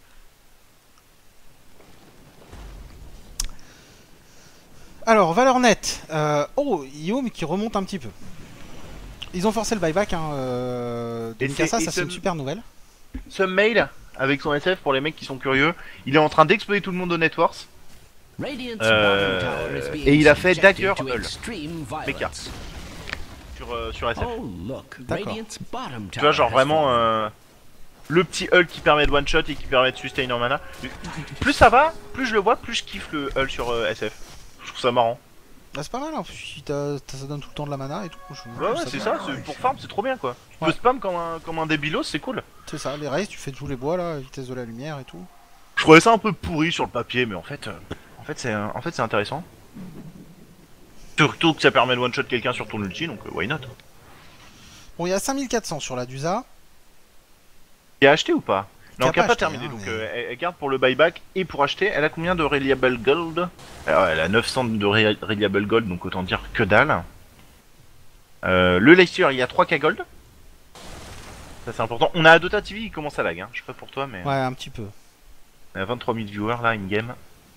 Alors, valeur nette. Euh, oh, Yom qui remonte un petit peu. Ils ont forcé le buyback. Hein, euh, de Mikasa, ça c'est une super nouvelle. Ce mail, avec son S F pour les mecs qui sont curieux, il est en train d'exploser tout le monde au Networks. Euh, et il a fait Dagger Hull. Mecha. sur, euh, sur S F. Oh, look. D'accord. Radiant's bottom Tu vois, tower genre has vraiment fallen. euh, le petit Hull qui permet de one shot et qui permet de sustain en mana. Plus ça va, plus je le vois, plus je kiffe le Hull sur euh, S F. Je trouve ça marrant. Bah, c'est pas mal, en plus, si t'as- t'as- ça donne tout le temps de la mana et tout. je- Ouais, ouais, ça c'est bien. ça, c'est- pour farm c'est trop bien quoi. Tu Ouais. peux spam comme un, comme un débilos, c'est cool. C'est ça, les races, tu fais tous les bois là, vitesse de la lumière et tout. Je trouvais ça un peu pourri sur le papier, mais en fait, euh, en fait c'est en fait, c'est intéressant. Surtout que ça permet de one shot quelqu'un sur ton ulti, donc euh, why not. Bon, il y a cinq mille quatre cents sur la Dusa. Tu as acheté ou pas? Non, Qui a qui a pas pas acheté, terminé, hein, donc mais- euh, elle, elle garde pour le buyback et pour acheter. Elle a combien de reliable gold? Alors, elle a neuf cents de re- reliable gold, donc autant dire que dalle. Euh, le Leicester, il y a trois K gold. Ça c'est important. On a un Dota T V, il commence à lag, hein. Je sais pas pour toi, mais Ouais, un petit peu. on a vingt-trois mille viewers là, in-game.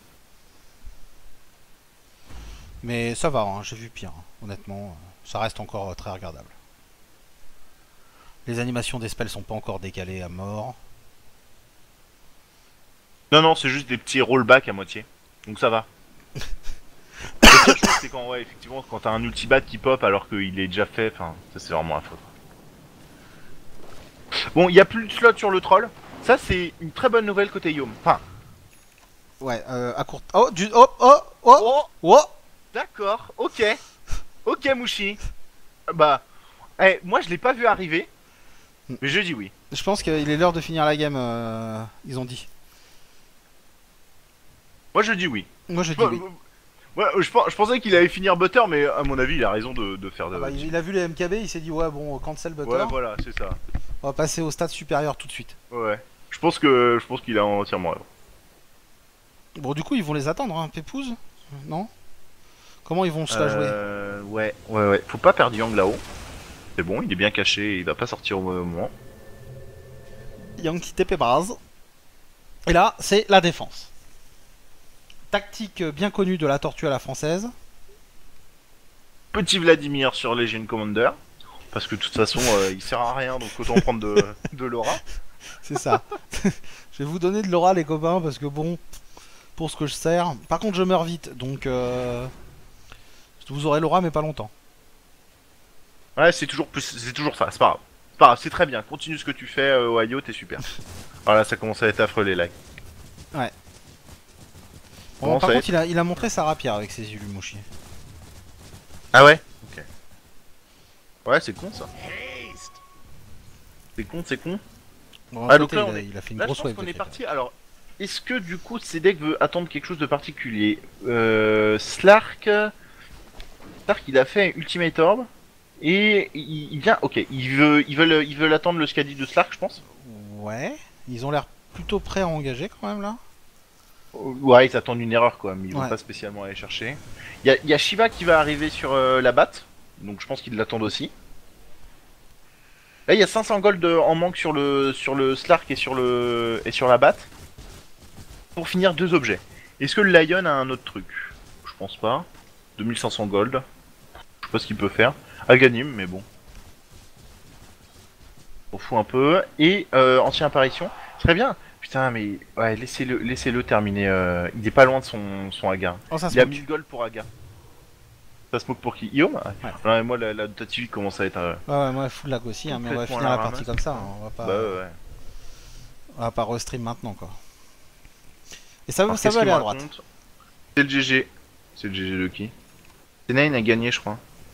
Mais ça va, hein, j'ai vu pire. hein. Honnêtement, euh, ça reste encore euh, très regardable. Les animations des spells sont pas encore décalées à mort. Non, non, c'est juste des petits rollbacks à moitié. Donc ça va. Le pire chose, c'est quand, ouais, effectivement, quand t'as un ultibat qui pop alors qu'il est déjà fait, enfin, ça c'est vraiment la faute. Bon, il y a plus de slot sur le troll. Ça, c'est une très bonne nouvelle côté Yom. Enfin, Ouais, euh, à court. Oh, du. Oh, oh, oh, oh, oh. d'accord, ok. Ok, Mouchi. Bah, eh, moi je l'ai pas vu arriver, mais je dis oui. Je pense qu'il est l'heure de finir la game, euh, ils ont dit. Moi je dis oui. Moi je dis Ouais, oui. ouais, je, pen- je pensais qu'il allait finir Butter, mais à mon avis, il a raison de, de faire de. Ah bah, il, il a vu les M K B, il s'est dit ouais bon cancel butter. Ouais, voilà, c'est ça. On va passer au stade supérieur tout de suite. Ouais. Je pense que je pense qu'il a entièrement raison. Bon du coup ils vont les attendre hein, Pépouze. Non? Comment ils vont se la jouer? Euh, ouais, ouais, ouais. Faut pas perdre Yang là-haut. C'est bon, il est bien caché, il va pas sortir au mauvais moment. Yankee T P Braz. Et là c'est la défense. Tactique bien connue de la tortue à la française. Petit Vladimir sur Legion Commander. Parce que de toute façon, euh, il sert à rien, donc autant prendre de, de l'aura. C'est ça. Je vais vous donner de l'aura les copains parce que bon, pour ce que je sers. Par contre je meurs vite donc euh... vous aurez l'aura mais pas longtemps. Ouais, c'est toujours plus, c'est toujours ça, c'est pas grave. C'est pas grave, c'est très bien. Continue ce que tu fais, euh, Ohio, t'es super. Voilà, ça commence à être affreux les lags. Ouais. Bon, Comment par ça contre il a, il a montré sa rapière avec ses Illumoshi. Ah ouais? Ok. Ouais, c'est con ça. C'est con, c'est con. Bon, Ah, en donc fait, là, il, on a, est- il a fait une Là, je grosse pense wave. qu'on de est fait. parti. Alors, est-ce que du coup, Cedek veut attendre quelque chose de particulier? Euh, Slark. Slark, il a fait Ultimate Orb. Et il, il vient. Ok, ils veulent, ils veulent, ils veulent attendre le Scadi de Slark, je pense. Ouais, ils ont l'air plutôt prêts à engager quand même là. Ouais, ils attendent une erreur quoi, mais ils vont Ouais. pas spécialement aller chercher. Il y a, il y a Shiva qui va arriver sur euh, la batte, donc je pense qu'ils l'attendent aussi. Là, il y a cinq cents gold en manque sur le sur le Slark et sur le et sur la batte. Pour finir deux objets. Est-ce que le Lion a un autre truc? Je pense pas. deux mille cinq cents gold. Je sais pas ce qu'il peut faire. Aghanim, mais bon. On fout un peu. Et euh, ancienne apparition. Très bien. Putain, mais ouais, laissez-le laissez-le terminer. euh, Il est pas loin de son, son Aga. Oh, ça se Il a moque. mille gold pour Aga. Ça smoke pour qui? Guillaume? Ouais. Non, mais moi, la, la Dota T V commence à être. euh, Ouais, ouais, moi full lag aussi, hein, mais on va Complètement finir la la partie ramasse. comme ça. hein, On va pas, Bah ouais, ouais. on va pas restream maintenant quoi. Et ça, veut- Alors, ça qu'est-ce veut qu'il aller me à droite. raconte? C'est le G G. C'est le G G de qui? Senine a gagné, je crois.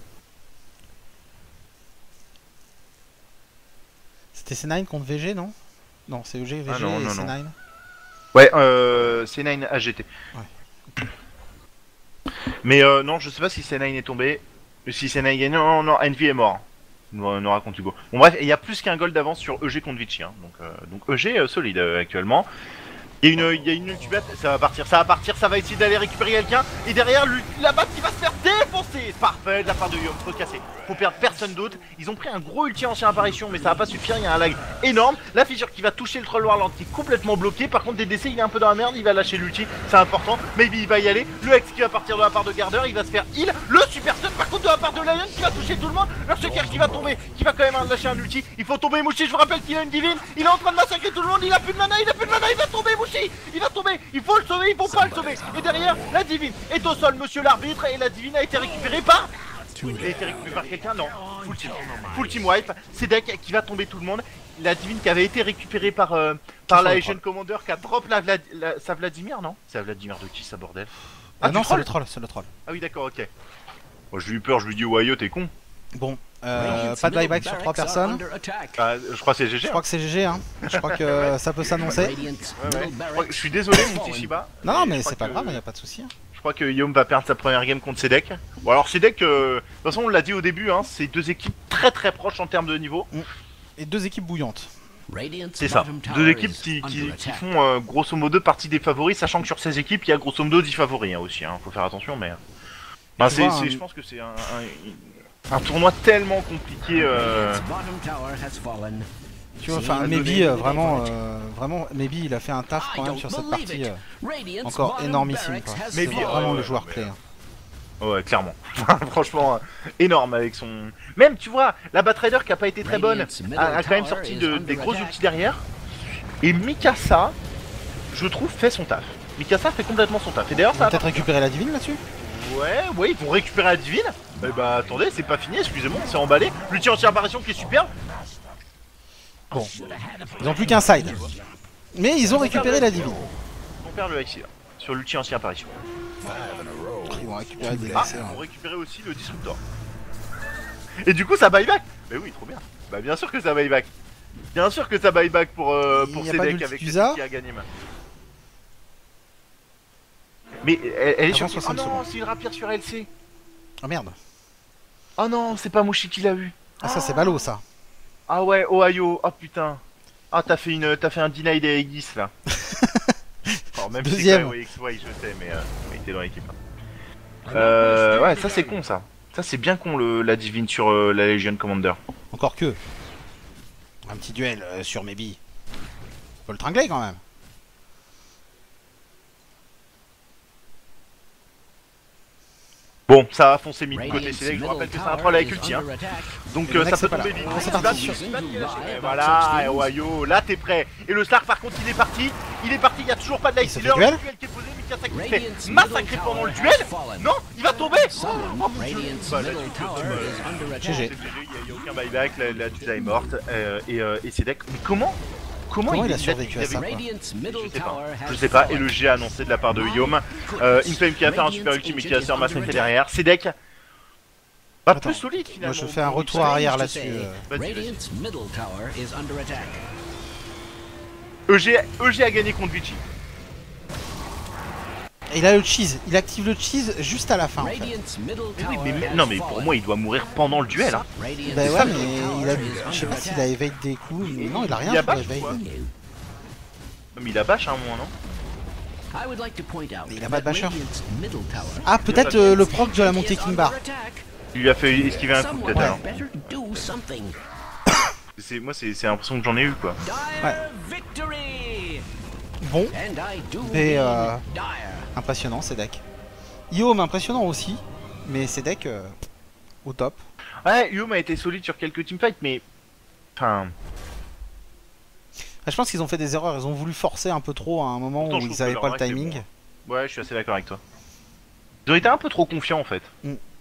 C'était C neuf contre V G, non? Non, c'est E G, V G Ah non, et non, C non. neuf. Ouais, euh, C neuf A G T. Ouais. Mais euh, non, je sais pas si C neuf est tombé. Si C neuf est gagné, non, non, non, Envy est mort. Nous, nous raconte Hugo. Bon bref, il y a plus qu'un goal d'avance sur E G contre Vichy. Hein. Donc, euh, donc E G euh, solide euh, actuellement. Il y a une, il y a une ultimate, ça va partir, ça va partir, ça va essayer d'aller récupérer quelqu'un. Et derrière, lui, la batte qui va se faire défoncer. Parfait de la part de Yom, faut casser. Faut perdre personne d'autre. Ils ont pris un gros ulti ancien apparition, mais ça va pas suffire, il y a un lag énorme. La fissure qui va toucher le Troll Warlord qui est complètement bloqué. Par contre, D D C, il est un peu dans la merde, il va lâcher l'ulti, c'est important. Maybe il va y aller. Le X qui va partir de la part de Garder, il va se faire heal. Le super stun, par contre, de la part de Lion qui va toucher tout le monde. Le Seker qui va tomber, qui va quand même lâcher un ulti. Il faut tomber Mouchi, je vous rappelle qu'il a une divine. Il est en train de massacrer tout le monde, il a plus de mana, il a plus de mana, il va tomber Mouchi. Il va tomber, il faut le sauver, il faut pas le sauver. Et derrière, la divine est au sol, monsieur l'arbitre, et la divine a été récupérée par Il a été récupéré par quelqu'un? Non. Full team. Full team wipe. Sedek qui va tomber tout le monde. La divine qui avait été récupérée par, euh, par la Asian Commander qui a drop la, Vlad la sa Vladimir, non? C'est la Vladimir de qui ça, bordel? Ah, ah non, c'est le troll, c'est le troll. Ah oui, d'accord, ok. Moi je lui ai eu peur, je lui ai dit Wayo, t'es con. Bon, euh, pas de buyback sur trois personnes. Ah, je crois que c'est G G. Je crois que c'est G G, hein. Je crois que ça peut s'annoncer. Ouais, ouais. Je suis désolé, mon petit Shiba. Non, non, mais c'est pas que... grave, y a pas de souci. Je crois que Yom va perdre sa première game contre Sedek. Bon, alors Sedek, euh, de toute façon, on l'a dit au début, hein, c'est deux équipes très très proches en termes de niveau. Et deux équipes bouillantes. C'est ça, deux équipes qui, qui, qui font euh, grosso modo partie des favoris, sachant que sur ces équipes, il y a grosso modo dix favoris hein, aussi, hein, faut faire attention, mais... Bah, c'est, un... je pense que c'est un, un, un tournoi tellement compliqué. Euh... Tu vois, enfin, Maybe, euh, vraiment, euh, vraiment, Maybe, il a fait un taf quand même sur cette partie, euh, encore énormissime, quoi. C'est vraiment euh, le joueur clé. Hein. Ouais, clairement. Franchement, euh, énorme avec son... Même, tu vois, la Batrider qui a pas été très bonne, a, a quand même sorti de, des gros outils derrière. Et Mikasa, je trouve, fait son taf. Mikasa fait complètement son taf. Et d'ailleurs, ça va peut-être récupérer la divine là-dessus. Ouais, ouais, ils vont récupérer la divine. Bah, bah attendez, c'est pas fini, excusez-moi, c'est emballé. L'outil anti-apparition qui est superbe. Bon, ils ont plus qu'un side. Mais ils ont récupéré la divine. On perd le X là, sur l'outil anti-apparition. Ils vont récupérer des ah, ils vont récupérer aussi le Disruptor. Et du coup ça buyback. Bah oui, trop bien. Bah bien sûr que ça buyback. Bien sûr que ça buyback pour, euh, pour ces decks avec les qui a gagné. Mais elle, elle est sur... Oh non, c'est une rapière sur L C. Oh merde. Oh non, c'est pas Mouchi qui l'a eu. Ah ça c'est ballot ça. Ah ouais, Ohio, oh putain. Ah t'as fait une, t'as fait un deny des Aegis là. Alors, même Deuxième. Si X Y je sais, mais euh, il était dans l'équipe. Euh, ouais, ça c'est con ça. Ça c'est bien con le, la divine sur euh, la Legion Commander. Encore que. Un petit duel euh, sur Maybe. Faut le tringler quand même. Bon, ça a foncé mis de côté, c'est là que je vous rappelle que c'est un troll avec ulti hein. Donc euh, ça peut tomber vite. C'est parti. Voilà, et Ohio, là t'es prêt. Et le Slark par contre il est parti. Il est parti, il n'y a toujours pas de light stealer. Le duel qui est posé, Mikasa qui se fait massacrer pendant le duel. Non, il va tomber. Oh bah là tu G G. Il n'y a aucun buyback, la, la Tusa est morte. Euh, et euh, et Sedek, mais comment Comment, Comment il, il a survécu à ça quoi. Je sais pas, je sais pas, et le G annoncé de la part de Yom. Euh, Inflame qui va faire un super ultime et qui va se faire massacrer derrière. Sedek, pas Attends, plus solide finalement. Moi je fais un retour arrière là-dessus. Euh... E G, E G a gagné contre Vichy. Et il a le cheese, il active le cheese juste à la fin en fait. Mais oui, mais, mais, non mais pour moi il doit mourir pendant le duel hein. Bah ouais mais il a, je sais pas s'il a évade des coups, mais non il a rien il a fait bash, évade. Mais il a bash à un moment non? Il a pas de basher. Ah peut-être euh, le proc de la montée King Bar. Il lui a fait esquiver un coup peut-être alors. Moi c'est l'impression que j'en ai eu quoi. Ouais. Bon, mais euh, impressionnant Sedek. Yom impressionnant aussi, mais Sedek euh, au top. Ouais, Yom a été solide sur quelques teamfights, mais enfin. Je pense qu'ils ont fait des erreurs, ils ont voulu forcer un peu trop à un moment Pourtant, où ils n'avaient pas le timing. Bon. Ouais, je suis assez d'accord avec toi. Ils ont été un peu trop confiants en fait. Mm.